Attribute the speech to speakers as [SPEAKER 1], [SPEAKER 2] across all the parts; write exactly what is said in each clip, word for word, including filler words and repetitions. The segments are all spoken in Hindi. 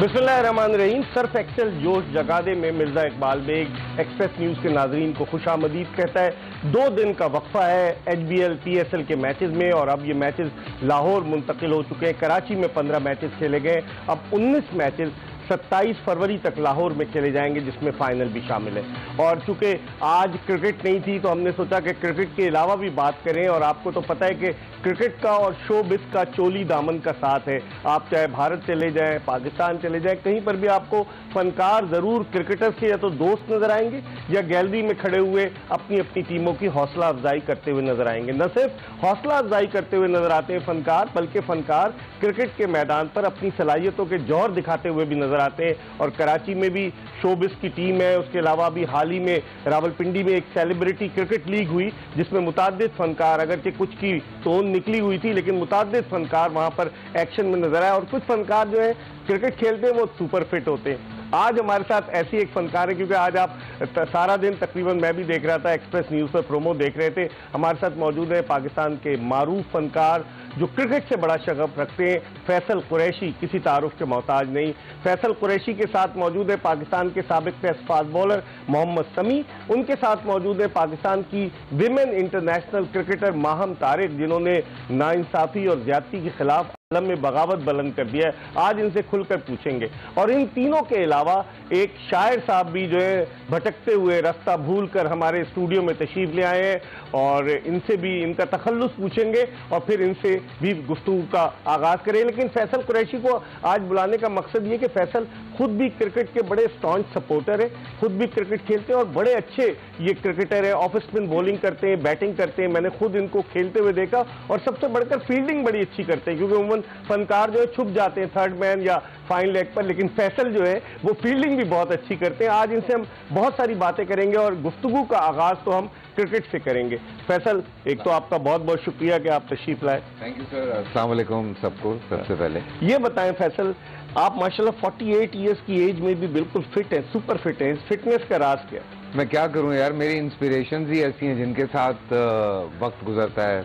[SPEAKER 1] बिस्मिल्लाहिर्रहमानिर्रहीम। सर्फ एक्सेल जोश जगादे में मिर्जा इकबाल बेग एक्सप्रेस न्यूज के नाजरीन को खुशामदीद कहता है। दो दिन का वक्फा है H B L P S L के मैचेस में और अब ये मैचेस लाहौर मुंतकिल हो चुके हैं। कराची में पंद्रह मैचेस खेले गए, अब उन्नीस मैचेस सत्ताईस फरवरी तक लाहौर में खेले जाएंगे, जिसमें फाइनल भी शामिल है। और चूंकि आज क्रिकेट नहीं थी तो हमने सोचा कि क्रिकेट के अलावा भी बात करें। और आपको तो पता है कि क्रिकेट का और शोबिस का चोली दामन का साथ है। आप चाहे भारत चले जाएं, पाकिस्तान चले जाएं, कहीं पर भी आपको फनकार जरूर क्रिकेटर्स के या तो दोस्त नजर आएंगे या गैलरी में खड़े हुए अपनी अपनी टीमों की हौसला अफजाई करते हुए नजर आएंगे। न सिर्फ हौसला अफजाई करते हुए नजर आते हैं फनकार, बल्कि फनकार क्रिकेट के मैदान पर अपनी सलाहियतों के जौहर दिखाते हुए भी नजर आते हैं। और कराची में भी शोबिस की टीम है। उसके अलावा भी हाल ही में रावलपिंडी में एक सेलिब्रिटी क्रिकेट लीग हुई जिसमें मुताद्दिद फनकार, अगरचे कुछ की टोन निकली हुई थी लेकिन मुताद्दिद फनकार वहां पर एक्शन में नजर आए। और कुछ फनकार जो है क्रिकेट खेलते हैं वो सुपर फिट होते हैं। आज हमारे साथ ऐसी एक फनकार है, क्योंकि आज आप सारा दिन तकरीबन मैं भी देख रहा था एक्सप्रेस न्यूज पर प्रोमो देख रहे थे। हमारे साथ मौजूद है पाकिस्तान के मारूफ फनकार जो क्रिकेट से बड़ा शगफ रखते हैं, फैसल कुरैशी। किसी तारुफ के मोहताज नहीं। फैसल कुरैशी के साथ मौजूद है पाकिस्तान के साबिक टेस्ट फास्ट बॉलर मोहम्मद समी। उनके साथ मौजूद है पाकिस्तान की women international cricketer Maham Tariq, जिन्होंने नाइंसाफी और ज्यादती के खिलाफ आलम में बगावत बुलंद कर दिया है। आज इनसे खुलकर पूछेंगे। और इन तीनों के अलावा एक शायर साहब भी जो है भटकते हुए रास्ता भूल कर हमारे स्टूडियो में तशरीफ ले आए हैं और इनसे भी इनका तखल्लुस पूछेंगे और फिर इनसे भी गुफ्तगू का आगाज करें। लेकिन फैसल कुरैशी को आज बुलाने का मकसद ये कि फैसल खुद भी क्रिकेट के बड़े स्टॉन्च सपोर्टर है, खुद भी क्रिकेट खेलते हैं और बड़े अच्छे ये क्रिकेटर है। ऑफ स्पिन बॉलिंग करते हैं, बैटिंग करते हैं, मैंने खुद इनको खेलते हुए देखा। और सबसे बढ़कर फील्डिंग बड़ी अच्छी करते हैं, क्योंकि उमूमन फनकार जो है छुप जाते हैं थर्ड मैन या फाइन लेग पर, लेकिन फैसल जो है वो फील्डिंग भी बहुत अच्छी करते हैं। आज इनसे हम बहुत सारी बातें करेंगे और गुफ्तगू का आगाज तो हम क्रिकेट से करेंगे। फैसल, एक तो आपका बहुत बहुत शुक्रिया कि आप तशरीफ लाए।
[SPEAKER 2] Thank you sir. अस्सलाम वालेकुम सबको। सबसे पहले
[SPEAKER 1] ये बताएं फैसल, आप माशाल्लाह अड़तालीस इयर्स की एज में भी बिल्कुल फिट है, सुपर फिट है। इस फिटनेस का राज क्या?
[SPEAKER 2] मैं क्या करूं यार, मेरी इंस्पिरेशंस ही ऐसी हैं जिनके साथ वक्त गुजरता है।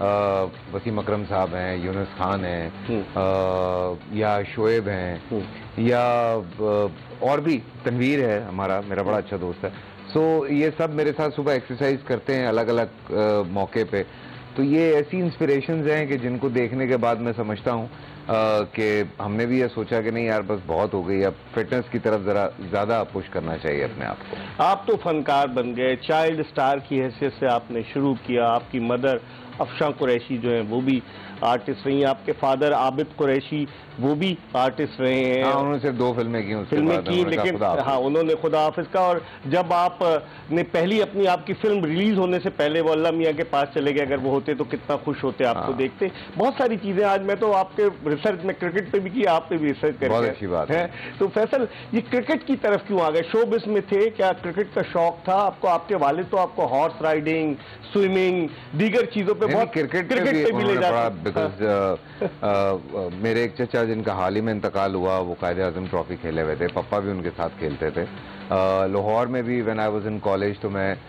[SPEAKER 2] वसीम अकरम साहब हैं, यूनुस खान हैं, या शोएब हैं, या और भी तनवीर है हमारा, मेरा बड़ा अच्छा दोस्त है। सो ये सब मेरे साथ सुबह एक्सरसाइज करते हैं अलग अलग मौके पे। तो ये ऐसी इंस्पिरेशंस हैं कि जिनको देखने के बाद मैं समझता हूँ कि हमने भी ये सोचा कि नहीं यार बस बहुत हो गई, अब फिटनेस की तरफ जरा ज्यादा पुश करना चाहिए अपने आप को।
[SPEAKER 1] आप तो फनकार बन गए, चाइल्ड स्टार की हैसियत से आपने शुरू किया। आपकी मदर अफशां कुरैशी जो है वो भी आर्टिस्ट रही हैं, आपके फादर आबिद कुरैशी वो भी आर्टिस्ट रहे हैं।
[SPEAKER 2] हाँ, उन्होंने सिर्फ दो फिल्में की,
[SPEAKER 1] फिल्में की लेकिन हाँ उन्होंने खुदा हाफिज का। और जब आप ने पहली अपनी आपकी फिल्म रिलीज होने से पहले वो अल्लाह मियां के पास चले गए, अगर वो होते तो कितना खुश होते आपको हाँ। देखते। बहुत सारी चीजें आज मैं तो आपके रिसर्च में क्रिकेट पे भी की, आप पे भी रिसर्च कर
[SPEAKER 2] बहुत अच्छी बात है।
[SPEAKER 1] तो फैसल, ये क्रिकेट की तरफ क्यों आ गए? शोबिस में थे, क्या क्रिकेट का शौक था आपको? आपके वालिद तो आपको हॉर्स राइडिंग, स्विमिंग, दीगर चीजों पे बहुत
[SPEAKER 2] क्रिकेट
[SPEAKER 1] क्रिकेट पे भी ले जाते।
[SPEAKER 2] बिकॉज मेरे एक चचा जिनका हाल ही में इंतकाल हुआ, वो कायदे आजम ट्रॉफी खेले हुए थे, पापा भी उनके साथ खेलते थे। लाहौर में भी when I was in college तो मैं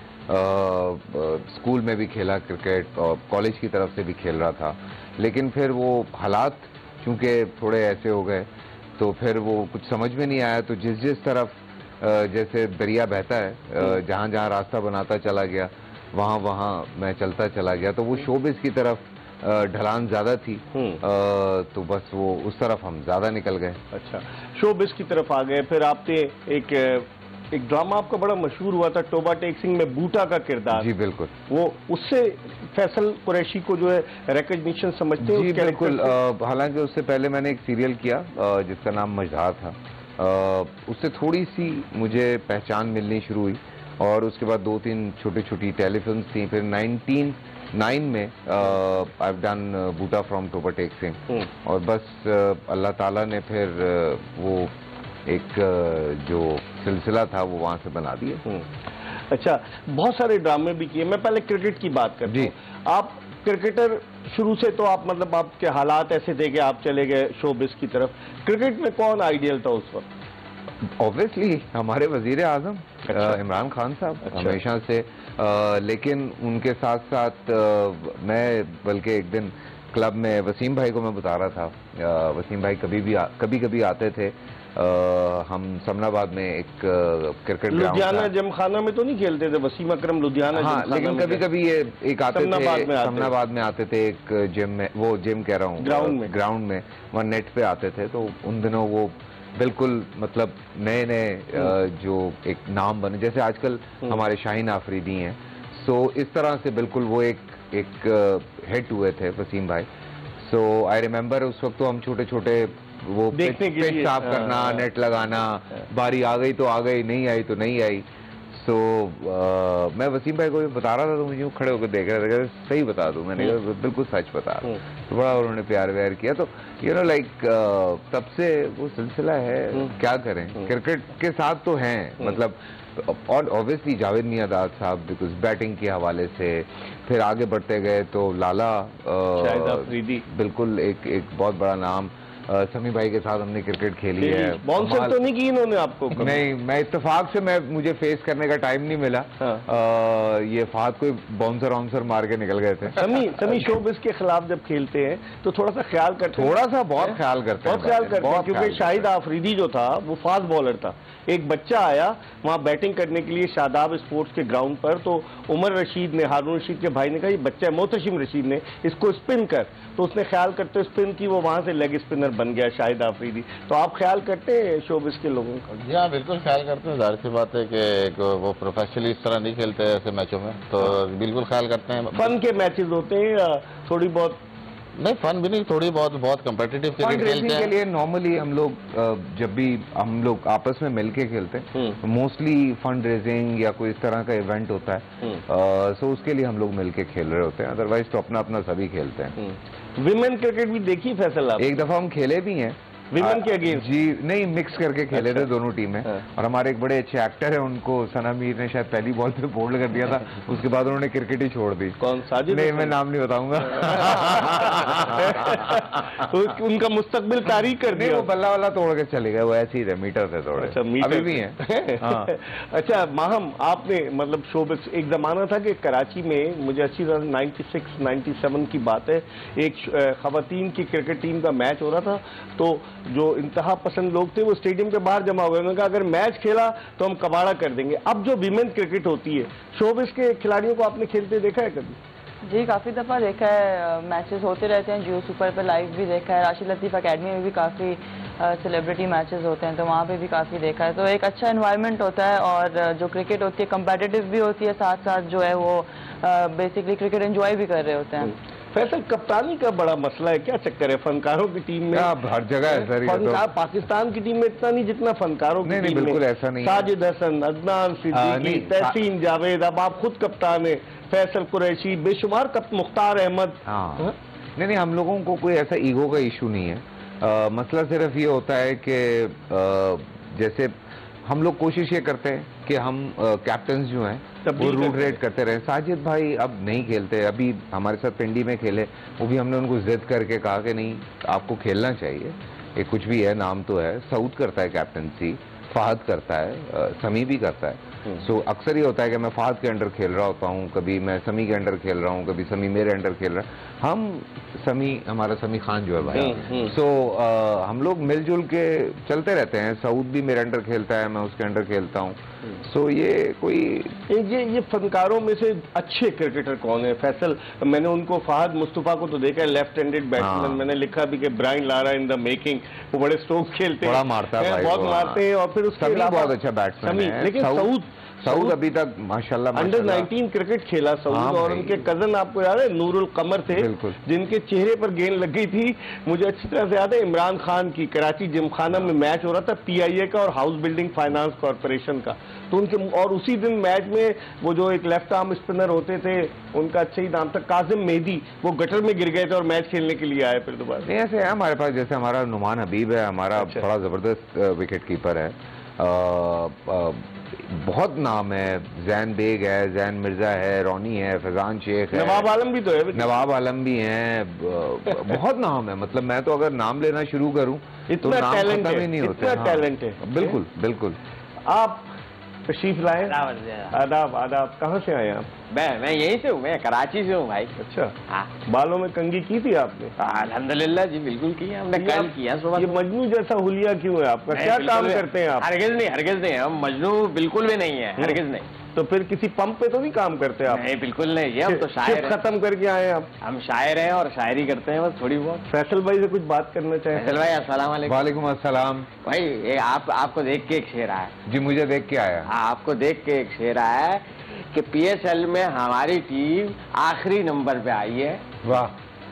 [SPEAKER 2] स्कूल में भी खेला क्रिकेट और कॉलेज की तरफ से भी खेल रहा था। लेकिन फिर वो हालात चूंकि थोड़े ऐसे हो गए तो फिर वो कुछ समझ में नहीं आया। तो जिस जिस तरफ जैसे दरिया बहता है, जहाँ जहाँ रास्ता बनाता चला गया वहाँ वहाँ मैं चलता चला गया। तो वो शोबिस की तरफ ढलान ज्यादा थी, तो बस वो उस तरफ हम ज्यादा निकल गए।
[SPEAKER 1] अच्छा, शोबिस की तरफ आ गए। फिर आपने एक एक ड्रामा आपका बड़ा मशहूर हुआ था टोबा टेक सिंह में, बूटा का किरदार।
[SPEAKER 2] जी बिल्कुल। वो
[SPEAKER 1] उससे फैसल कुरैशी को जो है रिकॉग्निशन समझते हैं?
[SPEAKER 2] जी बिल्कुल। हालांकि उससे पहले मैंने एक सीरियल किया जिसका नाम मजदार था, उससे थोड़ी सी मुझे पहचान मिलनी शुरू हुई और उसके बाद दो तीन छोटी छोटी टेलीफिल्म्स थी। फिर नाइनटीन नाइन में I have done Boota from Toba Tek Singh. और बस अल्लाह ताला ने फिर वो एक जो सिलसिला था वो वहां से बना दिया।
[SPEAKER 1] अच्छा, बहुत सारे ड्रामे भी किए। मैं पहले क्रिकेट की बात करता हूँ। आप क्रिकेटर शुरू से, तो आप मतलब आपके हालात ऐसे थे कि आप चले गए शोबिस की तरफ। क्रिकेट में कौन आइडियल था उस वक्त?
[SPEAKER 2] ऑब्वियसली हमारे वजीर आजम अच्छा। इमरान खान साहब अच्छा। हमेशा से। आ, लेकिन उनके साथ साथ आ, मैं बल्कि एक दिन क्लब में वसीम भाई को मैं बता रहा था, आ, वसीम भाई कभी भी आ, कभी कभी आते थे आ, हम समनाबाद में एक क्रिकेट ग्राउंड,
[SPEAKER 1] लुधियाना जिमखाना में तो नहीं खेलते थे वसीम अकरम लुधियाना?
[SPEAKER 2] हाँ, लेकिन कभी कभी ये एक आते थे समनाबाद में आते थे एक जिम में, वो जिम कह रहा हूँ
[SPEAKER 1] ग्राउंड में
[SPEAKER 2] ग्राउंड में वहाँ नेट पे आते थे। तो उन दिनों वो बिल्कुल मतलब नए नए जो एक नाम बने, जैसे आजकल हमारे शाहीन आफरीदी हैं, सो इस तरह से बिल्कुल वो एक एक हिट हुए थे वसीम भाई। सो आई रिमेम्बर उस वक्त तो हम छोटे छोटे वो
[SPEAKER 1] देखने के लिए
[SPEAKER 2] साफ करना, नेट लगाना, बारी आ गई तो आ गई, नहीं आई तो नहीं आई। सो so, मैं वसीम भाई को बता रहा था तो मुझे खड़े होकर देख रहे थे, सही बता दूं, मैंने कहा बिल्कुल सच बता रहा। तो बड़ा उन्होंने प्यार व्यार किया। तो यू नो लाइक तब से वो सिलसिला है, क्या करें, क्रिकेट के साथ तो हैं मतलब। और ऑब्वियसली जावेद मियांदाद साहब बिकॉज बैटिंग के हवाले से, फिर आगे बढ़ते गए तो लाला
[SPEAKER 1] शाहिद आफरीदी,
[SPEAKER 2] बिल्कुल एक एक बहुत बड़ा नाम। Uh, समी भाई के साथ हमने क्रिकेट खेली है।
[SPEAKER 1] बाउंसर तो नहीं की इन्होंने आपको?
[SPEAKER 2] नहीं, मैं इत्तेफाक से मैं मुझे फेस करने का टाइम नहीं मिला। हाँ। uh, ये फात कोई बाउंसर वाउंसर मार के निकल गए थे।
[SPEAKER 1] समी समी शोबिस के खिलाफ जब खेलते हैं तो थोड़ा सा ख्याल करते हैं,
[SPEAKER 2] थोड़ा सा बहुत ख्याल करते हैं,
[SPEAKER 1] बहुत ख्याल करते हैं, क्योंकि शाहिद आफरीदी जो था वो फास्ट बॉलर था। एक बच्चा आया वहाँ बैटिंग करने के लिए शादाब स्पोर्ट्स के ग्राउंड पर, तो उमर रशीद ने, हारून रशीद के भाई ने कहा ये बच्चा है, मोहतशिम रशीद ने, इसको स्पिन कर। तो उसने ख्याल करते स्पिन की, वो वहाँ से लेग स्पिनर बन गया शाहिद आफरीदी। तो आप ख्याल करते हैं शोबिस के लोगों का?
[SPEAKER 3] जी हाँ, बिल्कुल ख्याल करते हैं। जाहिर सी बात है कि वो प्रोफेशनली इस तरह नहीं खेलते ऐसे मैचों में, तो बिल्कुल ख्याल करते हैं।
[SPEAKER 1] फन के मैचेस होते हैं या थोड़ी बहुत?
[SPEAKER 3] नहीं, फन भी नहीं, थोड़ी बहुत बहुत कम्पिटिटिव क्रिकेट खेलते हैं।
[SPEAKER 2] के लिए नॉर्मली हम लोग जब भी हम लोग आपस में मिलके खेलते हैं, मोस्टली फंड रेजिंग या कोई इस तरह का इवेंट होता है, सो उसके लिए हम लोग मिलके खेल रहे होते हैं। अदरवाइज तो अपना अपना सभी खेलते हैं।
[SPEAKER 1] विमेन क्रिकेट भी देखी फैसल आप?
[SPEAKER 2] एक दफा हम खेले भी हैं
[SPEAKER 1] विमेन के अगेंस्ट?
[SPEAKER 2] जी नहीं, मिक्स करके खेले
[SPEAKER 1] अच्छा।
[SPEAKER 2] थे दोनों टीमें। हाँ। और हमारे एक बड़े अच्छे एक्टर हैं, उनको सना मीर ने शायद पहली बॉल पे बोल्ड कर दिया था, उसके बाद उन्होंने क्रिकेट ही छोड़ दी।
[SPEAKER 1] कौन? साजिद?
[SPEAKER 2] नहीं, मैं नाम नहीं बताऊंगा।
[SPEAKER 1] तो उनका मुस्तकबिल तारीख कर दिया।
[SPEAKER 2] वो बल्ला वाला तोड़ के चले गए, वो ऐसे ही थे, मीटर थे थोड़े।
[SPEAKER 1] अच्छा, मीटर
[SPEAKER 2] अभी भी हैं। हाँ।
[SPEAKER 1] अच्छा माहम, आपने मतलब शोबिस, एक जमाना था कि कराची में, मुझे अच्छी तरह नाइन्टी सिक्स नाइन्टी सेवन की बात है, एक खवातीन की क्रिकेट टीम का मैच हो रहा था, तो जो इंतहा पसंद लोग थे वो स्टेडियम के बाहर जमा हुए। उन्होंने कहा अगर मैच खेला तो हम कबाड़ा कर देंगे। अब जो विमेन क्रिकेट होती है, शोबिस के खिलाड़ियों को आपने खेलते देखा है कभी?
[SPEAKER 4] जी, काफ़ी दफ़ा देखा है, मैचेस होते रहते हैं, जियो सुपर पे लाइव भी देखा है, राशिद लतीफ़ अकेडमी में भी काफ़ी सेलिब्रिटी मैचेस होते हैं, तो वहाँ पे भी काफ़ी देखा है। तो एक अच्छा एनवायरनमेंट होता है, और जो क्रिकेट होती है कम्पिटिटिव भी होती है, साथ साथ जो है वो बेसिकली क्रिकेट एंजॉय भी कर रहे होते हैं।
[SPEAKER 1] फैसल, कप्तानी का बड़ा मसला है, क्या चक्कर है फनकारों की टीम में?
[SPEAKER 2] हर जगह ऐसा ही है।
[SPEAKER 1] फनकार पाकिस्तान की टीम में इतना नहीं जितना फनकारों की
[SPEAKER 2] नहीं,
[SPEAKER 1] टीम
[SPEAKER 2] नहीं,
[SPEAKER 1] में।
[SPEAKER 2] बिल्कुल ऐसा नहीं।
[SPEAKER 1] साजिद हसन, अदनान सिद्दीकी, तहसीन जावेद, अब आप खुद कप्तान है, फैसल कुरैशी, बेशुमार कप, मुख्तार अहमद।
[SPEAKER 2] हाँ, नहीं नहीं, हम लोगों को कोई ऐसा ईगो का इशू नहीं है। आ, मसला सिर्फ ये होता है कि जैसे हम लोग कोशिश ये करते हैं कि हम कैप्टन्स जो हैं वो रूट रेट करते रहे। साजिद भाई अब नहीं खेलते, अभी हमारे साथ पिंडी में खेले, वो भी हमने उनको जिद करके कहा कि नहीं, आपको खेलना चाहिए, ये कुछ भी है, नाम तो है। सऊद करता है कैप्टनसी, फहद करता है, समी भी करता है। सो so, अक्सर ये होता है कि मैं फहद के अंडर खेल रहा होता हूँ, कभी मैं समी के अंडर खेल रहा हूँ, कभी समी मेरे अंडर खेल रहा है। हम समी, हमारा समी खान जो है भाई, सो so, uh, हम लोग मिलजुल के चलते रहते हैं। सऊद भी मेरे अंडर खेलता है, मैं उसके अंडर खेलता हूँ। सो so, ये कोई
[SPEAKER 1] ये ये फनकारों में से अच्छे क्रिकेटर कौन है फैसल? मैंने उनको, फहद मुस्तफा को तो देखा है, लेफ्ट हैंडेड बैट्समैन। हाँ। मैंने लिखा भी कि Brian Lara in the making, वो बड़े स्ट्रोक खेलते हैं,
[SPEAKER 2] बड़ा मारता है,
[SPEAKER 1] बहुत मारते हैं। और फिर उसके अलावा
[SPEAKER 2] बहुत अच्छा बैट्समैन है।
[SPEAKER 1] लेकिन सऊद
[SPEAKER 2] सऊद अभी तक माशाल्लाह
[SPEAKER 1] अंडर नाइनटीन क्रिकेट खेला सऊद। हाँ, और उनके कजन आपको याद है नूरुल कमर थे, जिनके चेहरे पर गेंद लग गई थी। मुझे अच्छी तरह से याद है, इमरान खान की कराची जिमखाना में मैच हो रहा था, पीआईए का और हाउस बिल्डिंग फाइनेंस कॉर्पोरेशन का। तो उनके, और उसी दिन मैच में वो जो एक लेफ्ट आर्म स्पिनर होते थे, उनका अच्छा ही नाम था, काजिम मेहदी, वो गटर में गिर गए थे और मैच खेलने के लिए आए फिर दोबारा।
[SPEAKER 2] नहीं, ऐसे है हमारे पास, जैसे हमारा नुमान हबीब है, हमारा अच्छा। बड़ा जबरदस्त विकेट कीपर है, आ, आ, बहुत नाम है, जैन बेग है, जैन मिर्जा है, रोनी है, फैजान शेख है,
[SPEAKER 1] नवाब आलम भी तो है,
[SPEAKER 2] नवाब आलम भी हैं, बहुत नाम है। मतलब मैं तो अगर नाम लेना शुरू करूं
[SPEAKER 1] इतना
[SPEAKER 2] तो नाम
[SPEAKER 1] टैलेंट
[SPEAKER 2] खत्म ही नहीं होते।
[SPEAKER 1] इतना टैलेंट है,
[SPEAKER 2] बिल्कुल बिल्कुल।
[SPEAKER 1] आप तशरीफ लाए। आदाब आदाब। कहाँ से आए आप?
[SPEAKER 5] मैं मैं यहीं से हूँ, मैं कराची से हूँ भाई।
[SPEAKER 1] अच्छा,
[SPEAKER 5] हाँ।
[SPEAKER 1] बालों में कंघी की थी आपने?
[SPEAKER 5] अल्हम्दुलिल्लाह जी, बिल्कुल की है हमने, कल किया सुबह।
[SPEAKER 1] ये मजनू जैसा हुलिया क्यों है आपका? क्या काम करते हैं आप?
[SPEAKER 5] हरगिज नहीं, हरगिज नहीं, हम मजनू बिल्कुल भी नहीं है, हरगिज नहीं।
[SPEAKER 1] तो फिर किसी पंप पे तो नहीं काम करते आप?
[SPEAKER 5] नहीं, बिल्कुल नहीं है, हम तो शायर
[SPEAKER 1] शिफ्ट
[SPEAKER 5] हैं।
[SPEAKER 1] खत्म करके आए हैं आप?
[SPEAKER 5] हम शायर हैं और शायरी करते हैं बस थोड़ी बहुत।
[SPEAKER 1] फैसल भाई से कुछ बात करना चाहें?
[SPEAKER 5] फैसल भाई अस्सलाम वालेकुम।
[SPEAKER 2] वालेकुम अस्सलाम।
[SPEAKER 5] भाई ये आप आपको देख के एक शेर आया है।
[SPEAKER 2] जी मुझे देख के आया।
[SPEAKER 5] हाँ, आपको देख के एक शेर आया है कि पीएसएल में हमारी टीम आखिरी नंबर पे आई है।
[SPEAKER 2] वाह।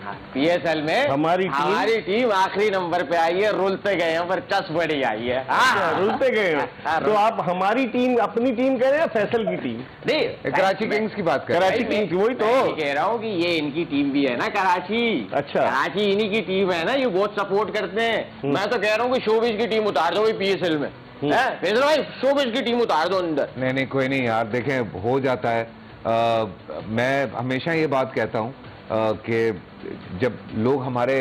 [SPEAKER 5] पीएसएल में
[SPEAKER 1] हमारी टीम
[SPEAKER 5] हमारी टीम आखिरी नंबर पे आई है, रुलते गए हैं पर चस बड़ी आई है।
[SPEAKER 1] अच्छा, रुलते गए हैं। तो आप हमारी टीम, अपनी टीम कह रहे हैं या फैसल की टीम?
[SPEAKER 5] नहीं,
[SPEAKER 2] कराची किंग्स की बात कर रहे हैं।
[SPEAKER 1] कराची किंग्स, वही तो
[SPEAKER 5] मैं कह रहा हूँ कि ये इनकी टीम भी है ना कराची।
[SPEAKER 1] अच्छा।
[SPEAKER 5] कराची इन्हीं की टीम है ना, ये बहुत सपोर्ट करते हैं। मैं तो कह रहा हूँ कि शोबिज की टीम उतार दो पीएसएल में। फैसल भाई शोबिज की टीम उतार दो अंदर।
[SPEAKER 2] नहीं नहीं कोई नहीं यार, देखें हो जाता है। आ, मैं हमेशा ये बात कहता हूँ कि जब लोग हमारे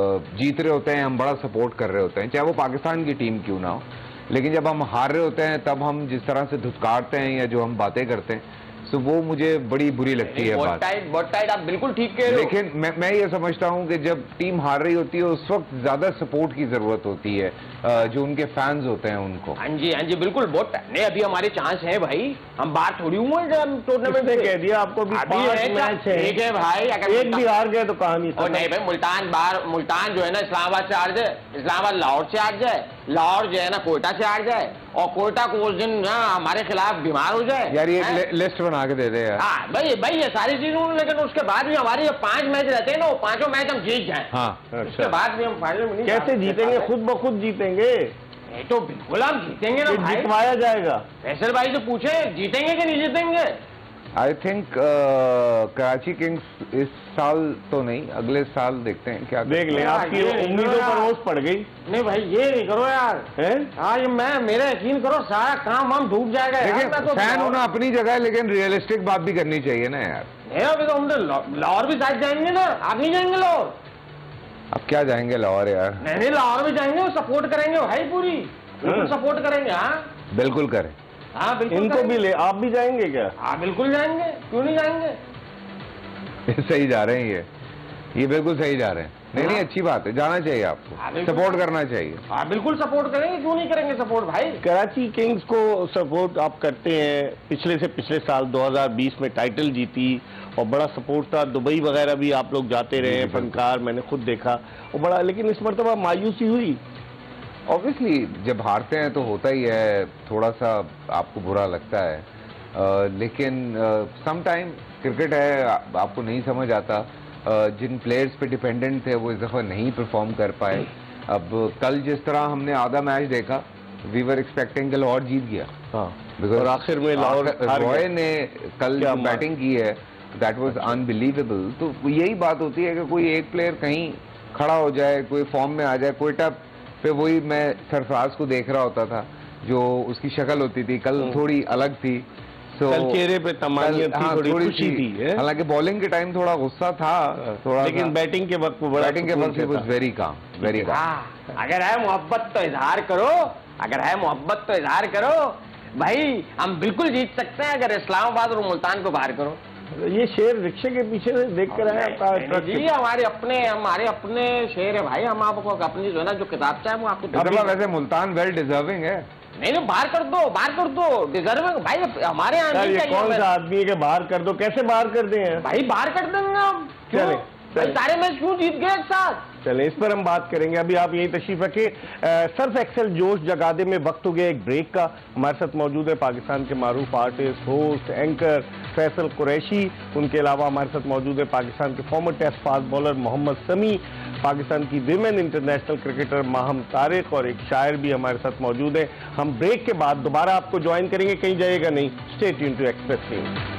[SPEAKER 2] जीत रहे होते हैं, हम बड़ा सपोर्ट कर रहे होते हैं, चाहे वो पाकिस्तान की टीम क्यों ना हो, लेकिन जब हम हार रहे होते हैं तब हम जिस तरह से धुतकारते हैं या जो हम बातें करते हैं, तो वो मुझे बड़ी बुरी लगती है बात।
[SPEAKER 5] बहुत टाइट, आप बिल्कुल ठीक कह रहे हो।
[SPEAKER 2] लेकिन मैं मैं ये समझता हूँ कि जब टीम हार रही होती है उस वक्त ज्यादा सपोर्ट की जरूरत होती है, जो उनके फैंस होते हैं उनको।
[SPEAKER 5] हाँ जी, हाँ जी, बिल्कुल। बहुत नहीं, अभी हमारे चांस है भाई, हम बाहर थोड़ी हुए हैं टूर्नामेंट में।
[SPEAKER 1] कह दिया आपको भी
[SPEAKER 5] अभी
[SPEAKER 1] पांच
[SPEAKER 5] है,
[SPEAKER 1] मैच है।
[SPEAKER 5] ठीक है भाई, अगर
[SPEAKER 1] एक भी हार गए तो कहानी
[SPEAKER 5] और नहीं भाई, मुल्तान बाहर, मुल्तान जो है ना इस्लामाबाद से हार जाए, इस्लामाबाद लाहौर से हार जाए, लाहौर जो है ना कोयटा से हार जाए, और कोयटा को उस दिन ना हमारे खिलाफ बीमार हो जाए।
[SPEAKER 2] यार ये लिस्ट बना के दे दे यार।
[SPEAKER 5] हाँ भाई, भाई ये सारी चीजें, लेकिन उसके बाद भी हमारे जो पांच मैच रहते हैं ना, वो पांचों मैच हम जीत जाए।
[SPEAKER 2] हाँ,
[SPEAKER 5] उसके बाद भी हम फाइनल में नहीं।
[SPEAKER 1] कैसे जीतेंगे? खुद ब खुद जीतेंगे?
[SPEAKER 5] नहीं तो बिल्कुल हम जीतेंगे ना भाई।
[SPEAKER 1] जितवाया जाएगा।
[SPEAKER 5] फैसल भाई से पूछे जीतेंगे कि नहीं जीतेंगे।
[SPEAKER 2] आई थिंक कराची किंग्स इस साल तो नहीं, अगले साल देखते हैं क्या
[SPEAKER 1] देख लें। आपकी उम्मीदों पर ओस पड़ गई।
[SPEAKER 5] नहीं भाई, ये नहीं करो यार। हाँ, ये मैं मेरा यकीन करो, सारा काम हम डूब जाएगा।
[SPEAKER 2] लेकिन
[SPEAKER 5] तो
[SPEAKER 2] फैन होना अपनी जगह है, लेकिन रियलिस्टिक बात भी करनी चाहिए ना यार।
[SPEAKER 5] नहीं, अभी तो हम तो लाहौर भी साथ जाएंगे ना। आप नहीं जाएंगे लाहौर?
[SPEAKER 2] अब क्या जाएंगे लाहौर यार?
[SPEAKER 5] नहीं नहीं, लाहौर भी जाएंगे, सपोर्ट करेंगे भाई, पूरी बिल्कुल सपोर्ट करेंगे। हाँ
[SPEAKER 2] बिल्कुल करें।
[SPEAKER 5] हाँ बिल्कुल।
[SPEAKER 1] इनको भी ले, आप भी जाएंगे क्या?
[SPEAKER 5] हाँ बिल्कुल जाएंगे, क्यों नहीं जाएंगे।
[SPEAKER 2] सही जा रहे हैं ये ये बिल्कुल सही जा रहे हैं। नहीं नहीं, अच्छी बात है, जाना चाहिए आपको, सपोर्ट करना चाहिए।
[SPEAKER 5] हाँ बिल्कुल सपोर्ट करेंगे, क्यों नहीं करेंगे सपोर्ट भाई।
[SPEAKER 1] कराची किंग्स को सपोर्ट आप करते हैं। पिछले से पिछले साल दो हज़ार बीस में टाइटल जीती और बड़ा सपोर्ट था। दुबई वगैरह भी आप लोग जाते रहे, फनकार, मैंने खुद देखा और बड़ा। लेकिन इस मरतबा मायूसी हुई।
[SPEAKER 2] ऑब्वियसली जब हारते हैं तो होता ही है, थोड़ा सा आपको बुरा लगता है, आ, लेकिन सम टाइम क्रिकेट है, आ, आपको नहीं समझ आता। आ, जिन प्लेयर्स पे डिपेंडेंट थे वो इस दफ़ा नहीं परफॉर्म कर पाए। अब कल जिस तरह हमने आधा मैच देखा, वी वर एक्सपेक्टिंग कि लाहौर जीत गया।
[SPEAKER 1] हाँ,
[SPEAKER 2] बिकॉज
[SPEAKER 1] और आखिर में लाहौर
[SPEAKER 2] रॉय ने कल जो बैटिंग की है दैट वाज अनबिलीवेबल। तो यही बात होती है कि कोई एक प्लेयर कहीं खड़ा हो जाए, कोई फॉर्म में आ जाए। कोयटा पे वही मैं सरफराज को देख रहा होता था, जो उसकी शक्ल होती थी कल थोड़ी अलग थी।
[SPEAKER 1] So, कल चेहरे पे तमानियत थी,
[SPEAKER 2] हाँ,
[SPEAKER 1] थोड़ी खुशी थी।
[SPEAKER 2] हालांकि बॉलिंग के टाइम थोड़ा गुस्सा था, थोड़ा,
[SPEAKER 1] लेकिन बैटिंग के वक्त वो बड़ा
[SPEAKER 2] बैटिंग के वक्त was very calm, very calm.
[SPEAKER 5] अगर है मोहब्बत तो इजहार करो, अगर है मोहब्बत तो इजहार करो भाई, हम बिल्कुल जीत सकते हैं अगर इस्लामाबाद और मुल्तान को बाहर करो।
[SPEAKER 1] ये शेर रिक्शे के पीछे से देख कर आए आपका?
[SPEAKER 5] जी हमारे अपने हमारे अपने शेर है भाई। हम आपको अपनी जो है ना जो किताब चाहे वो आपको।
[SPEAKER 2] वैसे मुल्तान वेल डिजर्विंग है।
[SPEAKER 5] नहीं नहीं, बाहर कर दो, बाहर कर दो, डिजर्विंग भाई हमारे यहाँ।
[SPEAKER 1] ये कौन सा आदमी है कि बाहर कर दो? कैसे बाहर कर दें
[SPEAKER 5] भाई? बाहर कर देंगे हम।
[SPEAKER 1] चले
[SPEAKER 5] सारे मैच क्यों जीत गए एक साथ?
[SPEAKER 1] चले इस पर हम बात करेंगे। अभी आप यही तशरीफ रखिए। सर्फ एक्सेल जोश जगादे में वक्त हो गया एक ब्रेक का। हमारे साथ मौजूद है पाकिस्तान के मारूफ artist, host, anchor Faisal Qureshi. उनके अलावा हमारे साथ मौजूद है पाकिस्तान के former Test fast bowler Mohammad Sami, Pakistan की women international cricketer Maham Tariq, और एक शायर भी हमारे साथ मौजूद है। हम ब्रेक के बाद दोबारा आपको ज्वाइन करेंगे, कहीं जाइएगा नहीं। Stay tune to Express News.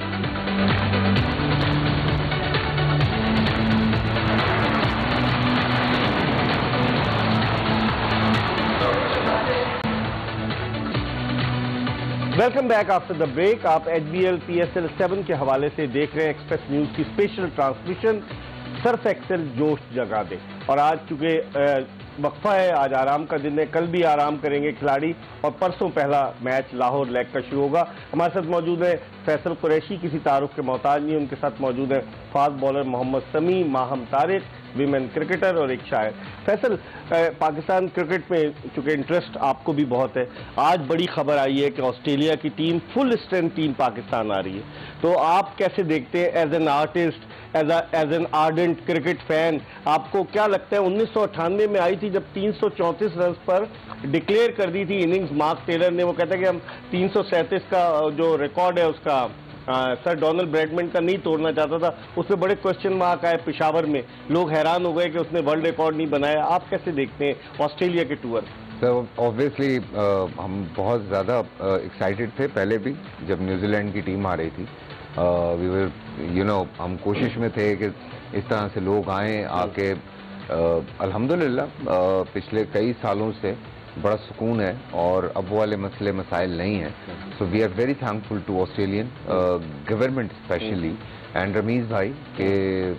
[SPEAKER 1] Welcome back after the break. आप H B L P S L seven के हवाले से देख रहे हैं एक्सप्रेस न्यूज की स्पेशल ट्रांसमिशन सर्फ एक्सेल जोश जगा दे। और आज चूंकि वक्फा है, आज आराम का दिन है, कल भी आराम करेंगे खिलाड़ी और परसों पहला मैच लाहौर लेग का शुरू होगा। हमारे साथ मौजूद है फैसल कुरैशी, किसी तारुफ के मोहताज नहीं, उनके साथ मौजूद है फास्ट बॉलर मोहम्मद समी, माहम तारिक, विमेन क्रिकेटर और एक शायर। फैसल, पाकिस्तान क्रिकेट में चूंकि इंटरेस्ट आपको भी बहुत है, आज बड़ी खबर आई है कि ऑस्ट्रेलिया की team full strength team Pakistan आ रही है, तो आप कैसे देखते हैं as an artist, as as an ardent cricket fan, आपको क्या लगता है? उन्नीस सौ अट्ठानवे में आई थी जब तीन सौ चौंतीस रन पर डिक्लेयर कर दी थी इनिंग्स मार्क टेलर ने, वो कहता है कि हम तीन सौ सैंतीस का जो रिकॉर्ड है उसका आ, सर डोनाल्ड ब्रैडमैन का नहीं तोड़ना चाहता था, उसमें बड़े क्वेश्चन मार्क आए पेशावर में, लोग हैरान हो गए कि उसने वर्ल्ड रिकॉर्ड नहीं बनाया। आप कैसे देखते हैं ऑस्ट्रेलिया के टूर?
[SPEAKER 2] तो ऑब्वियसली हम बहुत ज़्यादा एक्साइटेड थे पहले भी जब न्यूजीलैंड की टीम आ रही थी। वी वर यू नो हम कोशिश में थे कि इस तरह से लोग आएँ आके, अल्हम्दुलिल्लाह पिछले कई सालों से बड़ा सुकून है और अब वो वाले मसले मसाइल नहीं हैं। So we are very thankful to Australian government specially and Ramiz भाई के,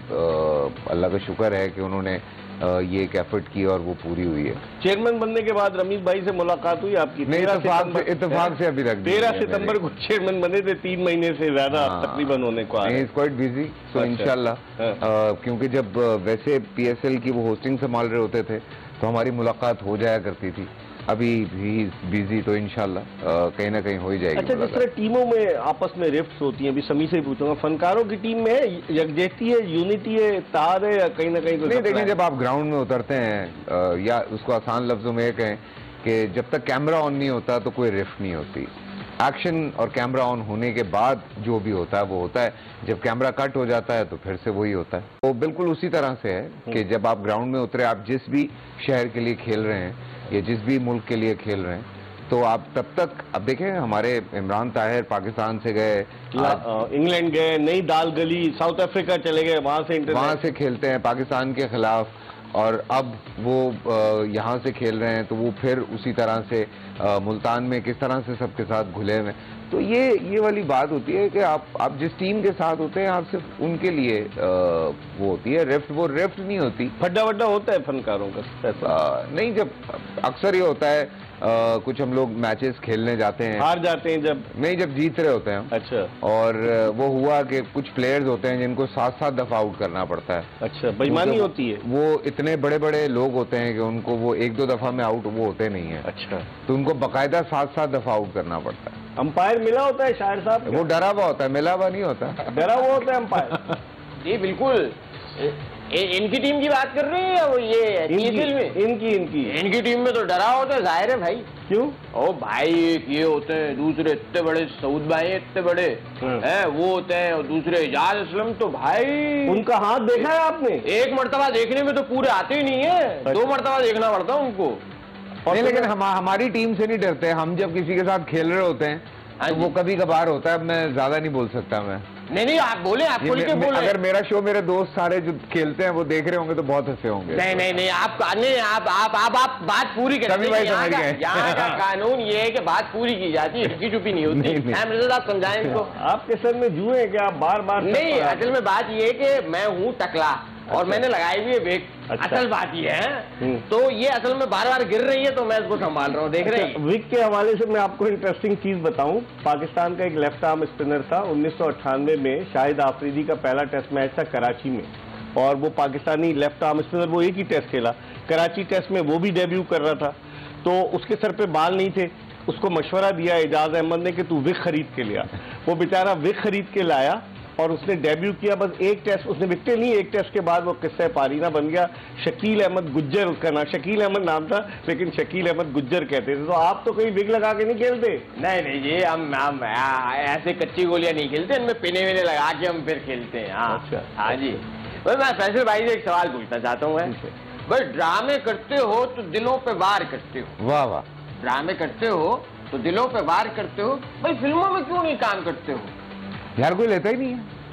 [SPEAKER 2] uh, अल्लाह का शुक्र है कि उन्होंने uh, ये एक एफर्ट की और वो पूरी हुई है।
[SPEAKER 1] चेयरमैन बनने के बाद रमीज भाई से मुलाकात हुई आपकी?
[SPEAKER 2] नहीं, इत्तेफाक से अभी रख
[SPEAKER 1] तेरह सितंबर को चेयरमैन बने थे, तीन महीने से ज्यादा तकरीबन होने को आए।
[SPEAKER 2] इज क्वाइट बिजी, सो इंशाल्लाह, क्योंकि जब वैसे पीएसएल की वो होस्टिंग संभाल रहे होते थे तो हमारी मुलाकात हो जाया करती थी। अभी भी बिजी, तो इंशाल्लाह कहीं ना कहीं हो ही जाएगी।
[SPEAKER 1] अच्छा, जिस तरह टीमों में आपस में रिफ्ट्स होती हैं, अभी समी से ही पूछूंगा, फनकारों की टीम में है यकजहती है, यूनिटी है, तार है, या कहीं ना कहीं तो
[SPEAKER 2] नहीं? देखिए, जब आप ग्राउंड में उतरते हैं, या उसको आसान लफ्जों में कहें कि जब तक कैमरा ऑन नहीं होता तो कोई रिफ्ट नहीं होती। एक्शन और कैमरा ऑन होने के बाद जो भी होता है वो होता है, जब कैमरा कट हो जाता है तो फिर से वही होता है। तो बिल्कुल उसी तरह से है कि जब आप ग्राउंड में उतरे, आप जिस भी शहर के लिए खेल रहे हैं या जिस भी मुल्क के लिए खेल रहे हैं, तो आप तब तक, अब देखें हमारे इमरान ताहिर पाकिस्तान से गए,
[SPEAKER 1] इंग्लैंड गए, नई दाल गली, साउथ अफ्रीका चले गए, वहां से
[SPEAKER 2] वहां से खेलते हैं पाकिस्तान के खिलाफ, और अब वो यहाँ से खेल रहे हैं, तो वो फिर उसी तरह से मुल्तान में किस तरह से सबके साथ घुले हुए। तो ये ये वाली बात होती है कि आप आप जिस टीम के साथ होते हैं, आप सिर्फ उनके लिए आ, वो होती है रिफ्ट, वो रिफ्ट नहीं होती।
[SPEAKER 1] फड्डा वड्डा होता है फनकारों का?
[SPEAKER 2] आ, नहीं, जब अक्सर ये होता है, आ, कुछ हम लोग मैचेस खेलने जाते हैं,
[SPEAKER 1] हार जाते हैं जब,
[SPEAKER 2] नहीं जब जीत रहे होते हैं।
[SPEAKER 1] अच्छा।
[SPEAKER 2] और वो हुआ कि कुछ प्लेयर्स होते हैं जिनको सात सात दफा आउट करना पड़ता है।
[SPEAKER 1] अच्छा, बेईमानी होती है।
[SPEAKER 2] वो इतने बड़े बड़े लोग होते हैं कि उनको वो एक दो दफा में आउट वो होते नहीं है।
[SPEAKER 1] अच्छा।
[SPEAKER 2] तो उनको बाकायदा सात सात दफा आउट करना पड़ता है।
[SPEAKER 1] अंपायर मिला होता है शायर साहब?
[SPEAKER 2] वो डरा हुआ होता है, मिला हुआ नहीं होता।
[SPEAKER 1] डरा हुआ होता है अंपायर?
[SPEAKER 5] जी बिल्कुल। ए, इनकी टीम की बात कर रही है वो, ये पीएसएल में
[SPEAKER 1] इनकी इनकी
[SPEAKER 5] इनकी टीम में तो डरा होता है, जाहिर है भाई।
[SPEAKER 1] क्यों?
[SPEAKER 5] ओ भाई, एक ये होते हैं, दूसरे इतने बड़े सऊद भाई इतने बड़े हैं, वो होते हैं, और दूसरे इजाज असलम, तो भाई
[SPEAKER 1] उनका हाथ देखा है आपने?
[SPEAKER 5] एक मर्तबा देखने में तो पूरे आते ही नहीं है, दो मर्तबा देखना पड़ता है उनको।
[SPEAKER 2] नहीं, लेकिन हम हमारी टीम से नहीं डरते। हम जब किसी के साथ खेल रहे होते हैं तो वो कभी कभार होता है। मैं ज्यादा नहीं बोल सकता मैं।
[SPEAKER 5] नहीं नहीं, आप बोले, आप बोल के बोले।
[SPEAKER 2] अगर मेरा शो मेरे दोस्त सारे जो खेलते हैं वो देख रहे होंगे तो बहुत हंसे होंगे।
[SPEAKER 5] नहीं नहीं नहीं, आप नहीं, आप आप आप, आप बात पूरी करें। यहाँ का कानून ये है कि बात पूरी की जाती है, चुपी चुपी नहीं होती। आप समझाएं इनको।
[SPEAKER 1] आपके सर में जुए हैं कि आप बार बार?
[SPEAKER 5] नहीं, असल में बात ये है कि मैं हूँ टकला और मैंने लगाई हुई है वेग। अच्छा। असल बात ये है, तो ये असल में बार बार गिर रही है तो मैं इसको संभाल रहा हूँ, देख रहे हैं।
[SPEAKER 1] विक के हवाले से मैं आपको इंटरेस्टिंग चीज बताऊं, पाकिस्तान का एक लेफ्ट आर्म स्पिनर था, उन्नीस सौ अट्ठानवे में शाहिद आफरीदी का पहला टेस्ट मैच था कराची में, और वो पाकिस्तानी लेफ्ट आर्म स्पिनर वो एक ही टेस्ट खेला, कराची टेस्ट में वो भी डेब्यू कर रहा था, तो उसके सर पे बाल नहीं थे। उसको मशवरा दिया एजाज अहमद ने कि तू विक खरीद के लिया। वो बेचारा विक खरीद के लाया और उसने डेब्यू किया। बस एक टेस्ट उसने विकेट नहीं, एक टेस्ट के बाद वो किस्सा पारीना बन गया। शकील अहमद गुज्जर उसका नाम, शकील अहमद नाम था लेकिन शकील अहमद गुज्जर कहते थे। तो आप तो कहीं विग लगा के नहीं खेलते?
[SPEAKER 5] नहीं नहीं जी, हम हम ऐसे कच्ची गोलियां नहीं खेलते, इनमें पिने विने लगा के हम फिर खेलते हैं। हाँ
[SPEAKER 1] अच्छा,
[SPEAKER 5] हाँ जी। बस मैं फैसल भाई से एक सवाल पूछना चाहता हूँ। भाई ड्रामे करते हो तो दिलों पे वार करते हो।
[SPEAKER 2] वाह वाह।
[SPEAKER 5] ड्रामे करते हो तो दिलों पे वार करते हो, भाई फिल्मों में क्यों नहीं काम करते हो?
[SPEAKER 2] यार कोई लेता ही नहीं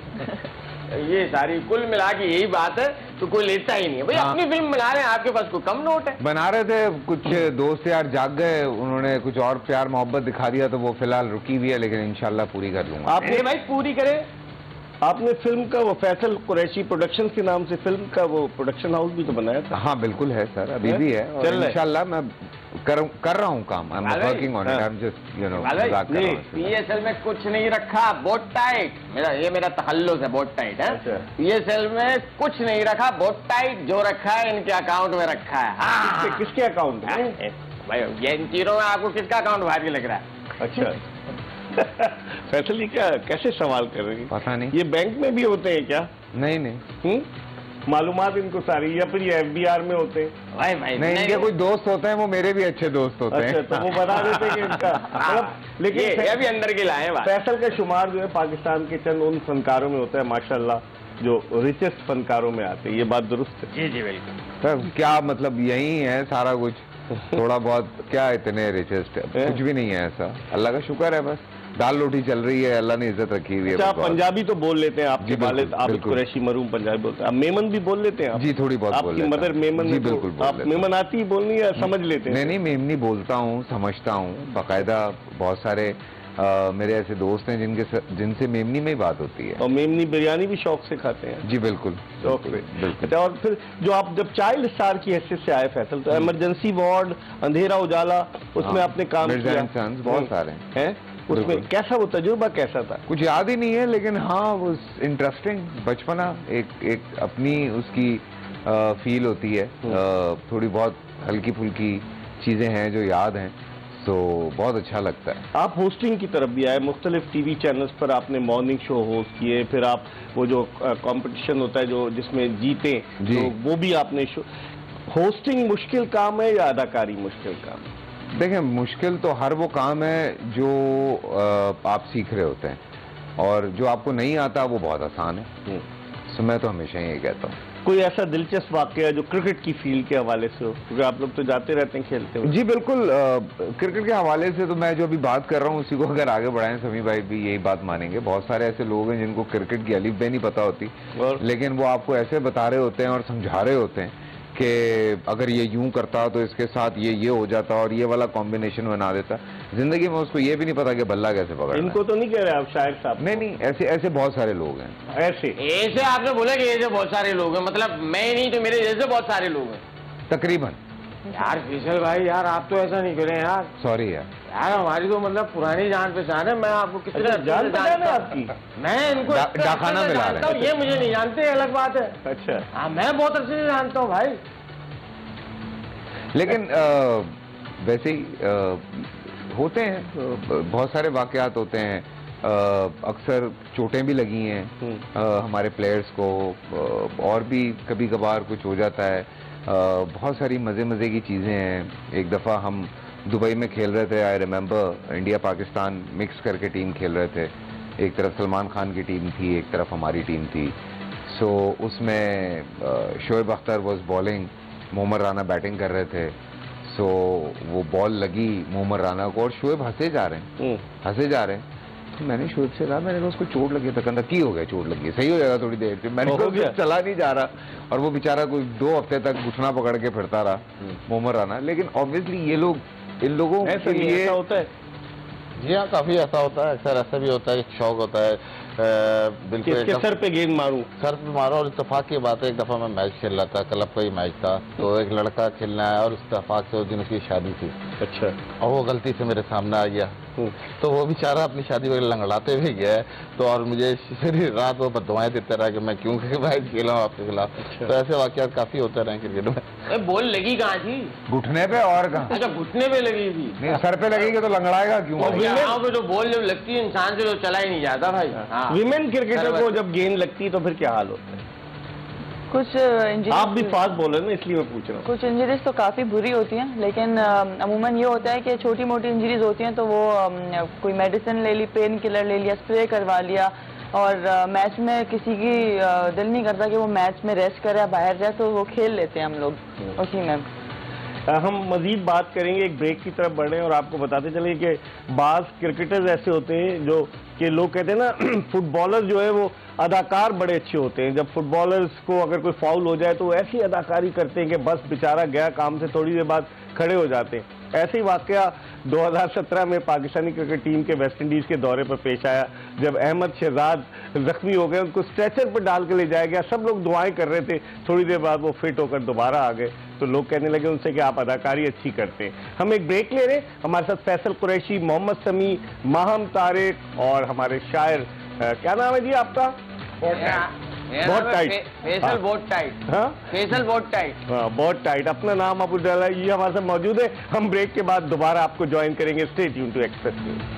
[SPEAKER 2] है।
[SPEAKER 5] ये सारी कुल मिला के यही बात है, तो कोई लेता ही नहीं है भाई। अपनी फिल्म बना रहे हैं, आपके पास कोई कम नोट है?
[SPEAKER 2] बना रहे थे, कुछ दोस्त यार जाग गए, उन्होंने कुछ और प्यार मोहब्बत दिखा दिया, तो वो फिलहाल रुकी हुई है, लेकिन इंशाल्लाह पूरी कर लूंगा।
[SPEAKER 5] आपने भाई पूरी करे,
[SPEAKER 1] आपने फिल्म का वो फैसल कुरैशी प्रोडक्शन के नाम से फिल्म का वो प्रोडक्शन हाउस भी तो बनाया था।
[SPEAKER 2] हाँ बिल्कुल है सर, अभी
[SPEAKER 1] है?
[SPEAKER 2] भी है और
[SPEAKER 1] चल रहा है।
[SPEAKER 2] इंशाल्लाह मैं कर कर रहा हूँ काम। I am working on it. I am just you know मजाक कर रहा हूँ।
[SPEAKER 5] पीएसएल में कुछ नहीं रखा, बहुत टाइट। मेरा ये मेरा तखल्लुस है, बहुत टाइट है।
[SPEAKER 1] अच्छा।
[SPEAKER 5] पीएसएल में कुछ नहीं रखा, बहुत टाइट। जो रखा है इनके अकाउंट में रखा है। हाँ।
[SPEAKER 1] किसके, किसके अकाउंट में?
[SPEAKER 5] हाँ, भाई ये इन तीनों में आपको किसका अकाउंट भारी लग रहा है?
[SPEAKER 1] अच्छा। फैसल ये क्या कैसे सवाल कर रही है?
[SPEAKER 2] पता नहीं।
[SPEAKER 1] ये बैंक में भी होते हैं क्या?
[SPEAKER 2] नहीं नहीं
[SPEAKER 1] हम्म मालूमात इनको सारी, या फिर ये एफबीआर में होते हैं?
[SPEAKER 5] भाई भाई
[SPEAKER 2] नहीं, इनके कुछ दोस्त होते हैं, वो मेरे भी अच्छे दोस्त होते हैं।
[SPEAKER 1] अच्छा, तो वो बता देते कि इनका मतलब, लेकिन
[SPEAKER 5] ये, ये भी अंदर के लाए बात।
[SPEAKER 1] फैसल का शुमार जो है पाकिस्तान के चंद उन फनकारों में होता है माशाल्लाह जो रिचेस्ट फनकारों में आते हैं। ये बात दुरुस्त है?
[SPEAKER 5] जी जी बिल्कुल।
[SPEAKER 2] सर क्या मतलब यही है सारा कुछ, थोड़ा बहुत क्या इतने रिचेस्ट, कुछ भी नहीं है ऐसा। अल्लाह का शुक्र है, बस दाल रोटी चल रही है, अल्लाह ने इज्जत रखी हुई है।
[SPEAKER 1] अच्छा, आप पंजाबी तो बोल लेते हैं, आपके
[SPEAKER 2] जी, बिल्कुल,
[SPEAKER 1] वालिद आप
[SPEAKER 2] बिल्कुल।
[SPEAKER 1] कुरैशी मरूम पंजाबी बोलते हैं। आप मेमन भी बोल लेते हैं आप?
[SPEAKER 2] जी थोड़ी बहुत बोल
[SPEAKER 1] आपकी
[SPEAKER 2] लेता
[SPEAKER 1] मदर
[SPEAKER 2] हूँ।
[SPEAKER 1] मेमन
[SPEAKER 2] जी
[SPEAKER 1] है तो
[SPEAKER 2] बिल्कुल बोल
[SPEAKER 1] आप
[SPEAKER 2] लेता हूँ।
[SPEAKER 1] मेमन आती ही बोलनी या समझ लेते हैं?
[SPEAKER 2] नहीं नहीं मेमनी बोलता हूँ, समझता हूँ बाकायदा। बहुत सारे आ, मेरे ऐसे दोस्त हैं जिनके स- जिनसे मेमनी में ही बात होती है।
[SPEAKER 1] और मेमनी बिरयानी भी शौक से खाते हैं?
[SPEAKER 2] जी बिल्कुल
[SPEAKER 1] शौक से।
[SPEAKER 2] बिल्कुल।
[SPEAKER 1] अच्छा, और फिर जो आप जब चाइल्ड स्टार की हैसियत से आए फैसल, तो इमरजेंसी वार्ड, अंधेरा उजाला, उसमें
[SPEAKER 2] हाँ,
[SPEAKER 1] आपने काम
[SPEAKER 2] मिर्जा
[SPEAKER 1] किया।
[SPEAKER 2] एंड सन्स, बहुत सारे
[SPEAKER 1] हैं उसमें।
[SPEAKER 2] बिल्कुल।
[SPEAKER 1] कैसा वो तजुर्बा कैसा था?
[SPEAKER 2] कुछ याद ही नहीं है, लेकिन हाँ वो इंटरेस्टिंग बचपना, एक एक अपनी उसकी आ, फील होती है। आ, थोड़ी बहुत हल्की फुल्की चीजें हैं जो याद हैं, तो बहुत अच्छा लगता है।
[SPEAKER 1] आप होस्टिंग की तरफ भी आए, मुख्तलिफ टीवी चैनल्स पर आपने मॉर्निंग शो होस्ट किए, फिर आप वो जो कंपटीशन होता है जो जिसमें जीते,
[SPEAKER 2] जी।
[SPEAKER 1] तो वो भी आपने शो। होस्टिंग मुश्किल काम है या अदाकारी मुश्किल काम है?
[SPEAKER 2] देखें, मुश्किल तो हर वो काम है जो आ, आप सीख रहे होते हैं, और जो आपको नहीं आता वो बहुत आसान है। सो मैं तो हमेशा यही कहता हूँ।
[SPEAKER 1] कोई ऐसा दिलचस्प वाकया जो क्रिकेट की फील्ड के हवाले से हो, क्योंकि आप लोग तो जाते रहते हैं खेलते हुए?
[SPEAKER 2] जी बिल्कुल। आ, क्रिकेट के हवाले से तो मैं जो अभी बात कर रहा हूँ उसी को अगर आगे बढ़ाएं, समी भाई भी यही बात मानेंगे। बहुत सारे ऐसे लोग हैं जिनको क्रिकेट की अलीफ बे नहीं पता होती,
[SPEAKER 1] और?
[SPEAKER 2] लेकिन वो आपको ऐसे बता रहे होते हैं और समझा रहे होते हैं कि अगर ये यूं करता तो इसके साथ ये ये हो जाता और ये वाला कॉम्बिनेशन बना देता। जिंदगी में उसको ये भी नहीं पता कि बल्ला कैसे पकड़ना है।
[SPEAKER 1] इनको तो नहीं कह रहे आप शायर साहब?
[SPEAKER 2] नहीं नहीं, ऐसे ऐसे बहुत सारे लोग हैं।
[SPEAKER 1] ऐसे
[SPEAKER 5] ऐसे आपने बोला कि ऐसे बहुत सारे लोग हैं, मतलब मैं नहीं तो मेरे जैसे बहुत सारे लोग हैं।
[SPEAKER 2] तकरीबन।
[SPEAKER 5] यार फैसल भाई, यार आप तो ऐसा नहीं करें यार।
[SPEAKER 2] सॉरी यार।
[SPEAKER 5] यार हमारी तो मतलब पुरानी जान पहचान है। मैं आपको कितने
[SPEAKER 1] अच्छा,
[SPEAKER 5] अच्छे
[SPEAKER 1] जान
[SPEAKER 5] से
[SPEAKER 1] पहचान है
[SPEAKER 5] जानता
[SPEAKER 1] आपकी?
[SPEAKER 5] हूं। मैं इनको
[SPEAKER 2] डा-
[SPEAKER 5] इतने
[SPEAKER 2] डाखाना
[SPEAKER 5] अच्छे से
[SPEAKER 2] मिला रहे
[SPEAKER 5] जानता हूं,
[SPEAKER 2] हैं।
[SPEAKER 5] ये मुझे नहीं जानते, अलग बात है।
[SPEAKER 1] अच्छा,
[SPEAKER 5] हाँ, मैं बहुत अच्छे से जानता हूँ भाई।
[SPEAKER 2] लेकिन आ, वैसे ही आ, होते हैं, आ, बहुत सारे वाकयात होते हैं। आ, अक्सर चोटें भी लगी हैं आ, हमारे प्लेयर्स को, आ, और भी कभी कभार कुछ हो जाता है। आ, बहुत सारी मज़े मज़े की चीज़ें हैं। एक दफ़ा हम दुबई में खेल रहे थे, I remember, India Pakistan mix करके टीम खेल रहे थे। एक तरफ सलमान खान की टीम थी, एक तरफ हमारी टीम थी। सो उसमें Shoaib Akhtar was bowling, Mohammad Rana batting कर रहे थे। सो वो बॉल लगी मोहम्मद राना को और शोएब हंसे जा रहे हैं हंसे जा रहे हैं तो मैंने शोएब से कहा, मैंने कहा उसको चोट लगी तो कहता की हो गया, चोट लगी, सही हो जाएगा थोड़ी देर से। मैंने
[SPEAKER 1] हो
[SPEAKER 2] कहा
[SPEAKER 1] गया?
[SPEAKER 2] चला नहीं जा रहा, और वो बेचारा कोई दो हफ्ते तक घुटना पकड़ के फिरता रहा मोहम्मद राना। लेकिन ऑब्वियसली ये लोग, इन लोगों
[SPEAKER 1] ऐसा
[SPEAKER 2] के
[SPEAKER 1] नहीं,
[SPEAKER 2] लिए
[SPEAKER 1] ऐसा होता है
[SPEAKER 3] जी हाँ, काफी ऐसा होता है। अक्सर ऐसा भी होता है, एक शौक होता है। अ,
[SPEAKER 1] कि
[SPEAKER 3] बिल्कुल
[SPEAKER 1] इसके
[SPEAKER 3] एकदम
[SPEAKER 1] सर पे गेंद मारूं।
[SPEAKER 3] सर पे मारो। और इत्तेफाक की बात है, एक दफा मैं मैच खेल रहा था, क्लब का ही मैच था, तो एक लड़का खेलना है और इत्तेफाक से उस दिन उसकी शादी थी,
[SPEAKER 1] अच्छा,
[SPEAKER 3] और वो गलती से मेरे सामने आ गया। तो वो बेचारा अपनी शादी वगैरह लंगड़ाते हुए गया, तो और मुझे सारी रात वो बददुआएं देते रहा कि मैं क्यों मैच खेला हूँ आपके खिलाफ। तो ऐसे वाकयात काफी होते रहे क्रिकेट में।
[SPEAKER 5] अरे बॉल लगी कहाँ थी?
[SPEAKER 2] घुटने पे और कहाँ,
[SPEAKER 5] अच्छा, घुटने पे लगी थी।
[SPEAKER 2] नहीं सर पे लगेगी तो लंगड़ाएगा क्यों?
[SPEAKER 5] और यहाँ पे जो बॉल जब लगती है इंसान से तो चला ही नहीं जाता भाई। हाँ।
[SPEAKER 1] विमेन क्रिकेटर को जब गेंद लगती है तो फिर क्या हाल होता है?
[SPEAKER 4] कुछ इंजरीज,
[SPEAKER 1] आप भी फास्ट बॉलर ना, इसलिए मैं पूछ रहा हूँ।
[SPEAKER 4] कुछ इंजरीज तो काफ़ी बुरी होती हैं, लेकिन अ, अमूमन ये होता है कि छोटी मोटी इंजरीज होती हैं तो वो अम, कोई मेडिसिन ले ली, पेन किलर ले लिया, स्प्रे करवा लिया, और अ, मैच में किसी की अ, दिल नहीं करता कि वो मैच में रेस्ट करे या बाहर जाए, तो वो खेल लेते हैं हम लोग उसी में।
[SPEAKER 1] हम मजीद बात करेंगे, एक ब्रेक की तरफ बढ़े और आपको बताते चले कि बाज़ क्रिकेटर्स ऐसे होते हैं जो कि लोग कहते हैं ना फुटबॉलर जो है वो अदाकार बड़े अच्छे होते हैं। जब फुटबॉलर्स को अगर कोई फाउल हो जाए तो ऐसी अदाकारी करते हैं कि बस बेचारा गया काम से, थोड़ी देर बाद खड़े हो जाते हैं। ऐसे ही वाकया दो हज़ार सत्रह में पाकिस्तानी क्रिकेट टीम के वेस्ट इंडीज़ के दौरे पर पेश आया, जब अहमद शहजाद जख्मी हो गए, उनको स्ट्रेचर पर डाल के ले जाया गया। सब लोग दुआएं कर रहे थे, थोड़ी देर बाद वो फिट होकर दोबारा आ गए तो लोग कहने लगे उनसे कि आप अदाकारी अच्छी करते हैं। हम एक ब्रेक ले रहे हैं, हमारे साथ फैसल कुरैशी, मोहम्मद समी, माहम तारिक और हमारे शायर, आ, क्या नाम है जी आपका? बहुत टाइट,
[SPEAKER 5] फेसल बहुत टाइट,
[SPEAKER 1] हाँ
[SPEAKER 5] फेसल बहुत टाइट,
[SPEAKER 1] हाँ बहुत टाइट, अपना नाम आपको डाला, ये हमारे साथ मौजूद है। हम ब्रेक के बाद दोबारा आपको ज्वाइन करेंगे। Stay tune to Express News.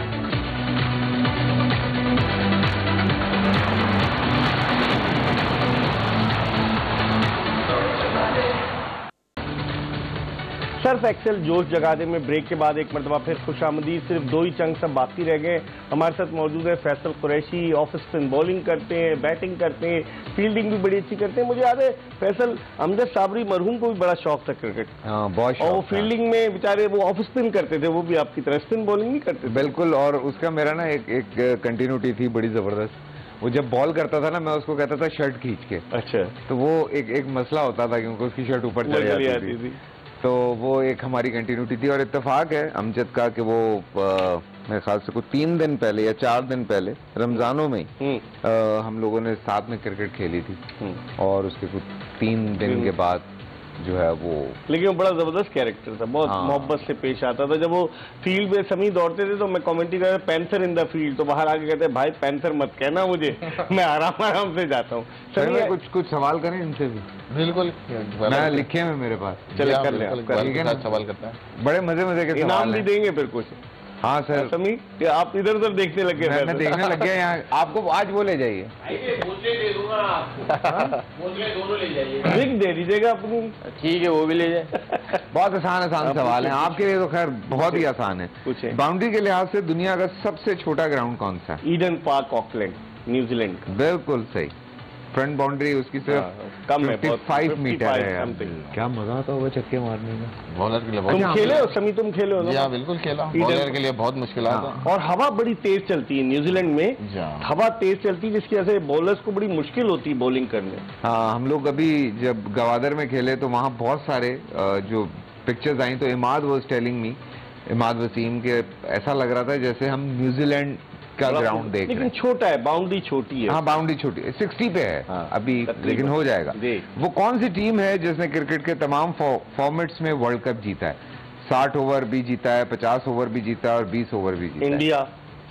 [SPEAKER 1] Surf Excel जोश जगा दे में ब्रेक के बाद एक मरतबा फिर खुशामदीद। सिर्फ दो ही चंक सब बाकी रह गए। हमारे साथ मौजूद है Faisal Qureshi, off spin bowling करते हैं, बैटिंग करते हैं, फील्डिंग भी बड़ी अच्छी करते हैं। मुझे याद है फैसल अमजद साबरी मरहूम को भी बड़ा शौक था क्रिकेट,
[SPEAKER 2] हाँ बहुत शौक
[SPEAKER 1] और वो फील्डिंग में बेचारे वो ऑफ स्पिन करते थे, वो भी आपकी तरह स्पिन बॉलिंग नहीं करते थे।
[SPEAKER 2] बिल्कुल, और उसका मेरा ना एक एक कंटिन्यूटी थी बड़ी जबरदस्त। वो जब बॉल करता था ना, मैं उसको कहता था शर्ट खींच के।
[SPEAKER 1] अच्छा,
[SPEAKER 2] तो वो एक एक मसला होता था क्योंकि उसकी शर्ट ऊपर चली
[SPEAKER 1] चली
[SPEAKER 2] जाती थी। तो वो एक हमारी कंटिन्यूटी थी। और इत्तेफाक है अमजद का कि वो आ, मेरे ख्याल से कुछ तीन दिन पहले या चार दिन पहले रमजानों में आ, हम लोगों ने साथ में क्रिकेट खेली थी, और उसके कुछ तीन दिन के बाद जो है वो,
[SPEAKER 1] लेकिन वो बड़ा जबरदस्त कैरेक्टर था, बहुत
[SPEAKER 2] हाँ।
[SPEAKER 1] मोहब्बत से पेश आता था। जब वो फील्ड में समी दौड़ते थे तो मैं कमेंट्री कर पैंथर इन द फील्ड, तो बाहर आके कहते भाई पैंथर मत कहना मुझे, मैं आराम आराम से जाता हूँ।
[SPEAKER 2] सर मैं कुछ कुछ सवाल करें इनसे भी?
[SPEAKER 3] बिल्कुल,
[SPEAKER 2] मैं लिखे हैं मेरे पास,
[SPEAKER 1] चले कर ले,
[SPEAKER 3] ठीक है ना, सवाल करते हैं।
[SPEAKER 2] बड़े मजे मजे के
[SPEAKER 1] इनाम
[SPEAKER 2] सवाल
[SPEAKER 1] भी
[SPEAKER 2] हैं।
[SPEAKER 1] देंगे फिर कुछ।
[SPEAKER 2] हाँ सर,
[SPEAKER 1] समी आप इधर उधर देखने लगे।
[SPEAKER 2] मैं, मैं देखने लग गया यहाँ। आपको आज वो ले जाइए,
[SPEAKER 5] बोतलें दे दूंगा आपको, बोतलें दोनों ले जाइए,
[SPEAKER 1] ड्रिंक दे दीजिएगा अपनी।
[SPEAKER 5] ठीक है वो भी ले जाए।
[SPEAKER 2] बहुत आसान आसान सवाल है आपके लिए, तो खैर बहुत ही आसान है।
[SPEAKER 1] पूछें।
[SPEAKER 2] बाउंड्री के लिहाज से दुनिया का सबसे छोटा ग्राउंड कौन सा है?
[SPEAKER 1] ईडन पार्क, ऑकलैंड, न्यूजीलैंड का।
[SPEAKER 2] बिल्कुल सही। फ्रंट बाउंड्री उसकी सिर्फ
[SPEAKER 1] कम है, बहुत,
[SPEAKER 2] पचपन मीटर है।
[SPEAKER 1] something।
[SPEAKER 2] क्या मजा आता होगा चक्के मारने में।
[SPEAKER 3] बॉलर के लिए
[SPEAKER 1] तुम
[SPEAKER 3] बहुत,
[SPEAKER 1] खेले हो समी, तुम खेले हो
[SPEAKER 3] जी
[SPEAKER 1] ना?
[SPEAKER 3] हाँ बिल्कुल खेला।
[SPEAKER 1] ईडन-
[SPEAKER 3] बॉलर के लिए बहुत मुश्किल है।
[SPEAKER 1] और हवा बड़ी तेज चलती है न्यूजीलैंड में,
[SPEAKER 3] जी हाँ।
[SPEAKER 1] हवा तेज चलती है जिसकी वजह से बॉलर्स को बड़ी मुश्किल होती है बॉलिंग करने।
[SPEAKER 2] हाँ, हम लोग अभी जब गवादर में खेले तो वहाँ बहुत सारे अ, जो पिक्चर्स आई, तो Imad was telling me, Imad Wasim के, ऐसा लग रहा था जैसे हम न्यूजीलैंड का ग्राउंड देख रहे
[SPEAKER 1] लेकिन
[SPEAKER 2] हैं।
[SPEAKER 1] छोटा है, बाउंड्री छोटी है।
[SPEAKER 2] हाँ बाउंड्री छोटी है, साठ पे है
[SPEAKER 1] हाँ,
[SPEAKER 2] अभी,
[SPEAKER 1] तकरीबन।
[SPEAKER 2] लेकिन हो जाएगा।
[SPEAKER 1] जी।
[SPEAKER 2] वो कौन सी टीम है जिसने क्रिकेट के तमाम फॉर्मेट्स में वर्ल्ड कप जीता है? साठ ओवर भी जीता है, पचास ओवर भी जीता है और बीस ओवर भी जीता है।
[SPEAKER 1] इंडिया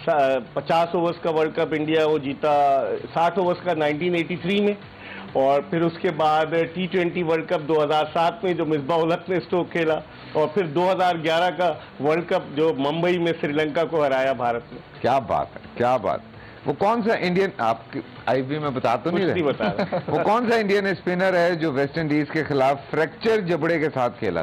[SPEAKER 1] पचास ओवर्स का वर्ल्ड कप इंडिया वो जीता, साठ ओवर्स का नाइनटीन एटी थ्री में, और फिर उसके बाद टी ट्वेंटी वर्ल्ड कप दो हज़ार सात में जो मिसबाह उल हक ने स्ट्रोक खेला, और फिर दो हज़ार ग्यारह का वर्ल्ड कप जो मुंबई में श्रीलंका को हराया भारत ने।
[SPEAKER 2] क्या बात है, क्या बात। वो कौन सा इंडियन, आपके आईपी में बता तो नहीं
[SPEAKER 1] कुछ नहीं
[SPEAKER 2] रहे?
[SPEAKER 1] बता रहा।
[SPEAKER 2] वो कौन सा इंडियन स्पिनर है जो वेस्ट इंडीज के खिलाफ फ्रैक्चर जबड़े के साथ खेला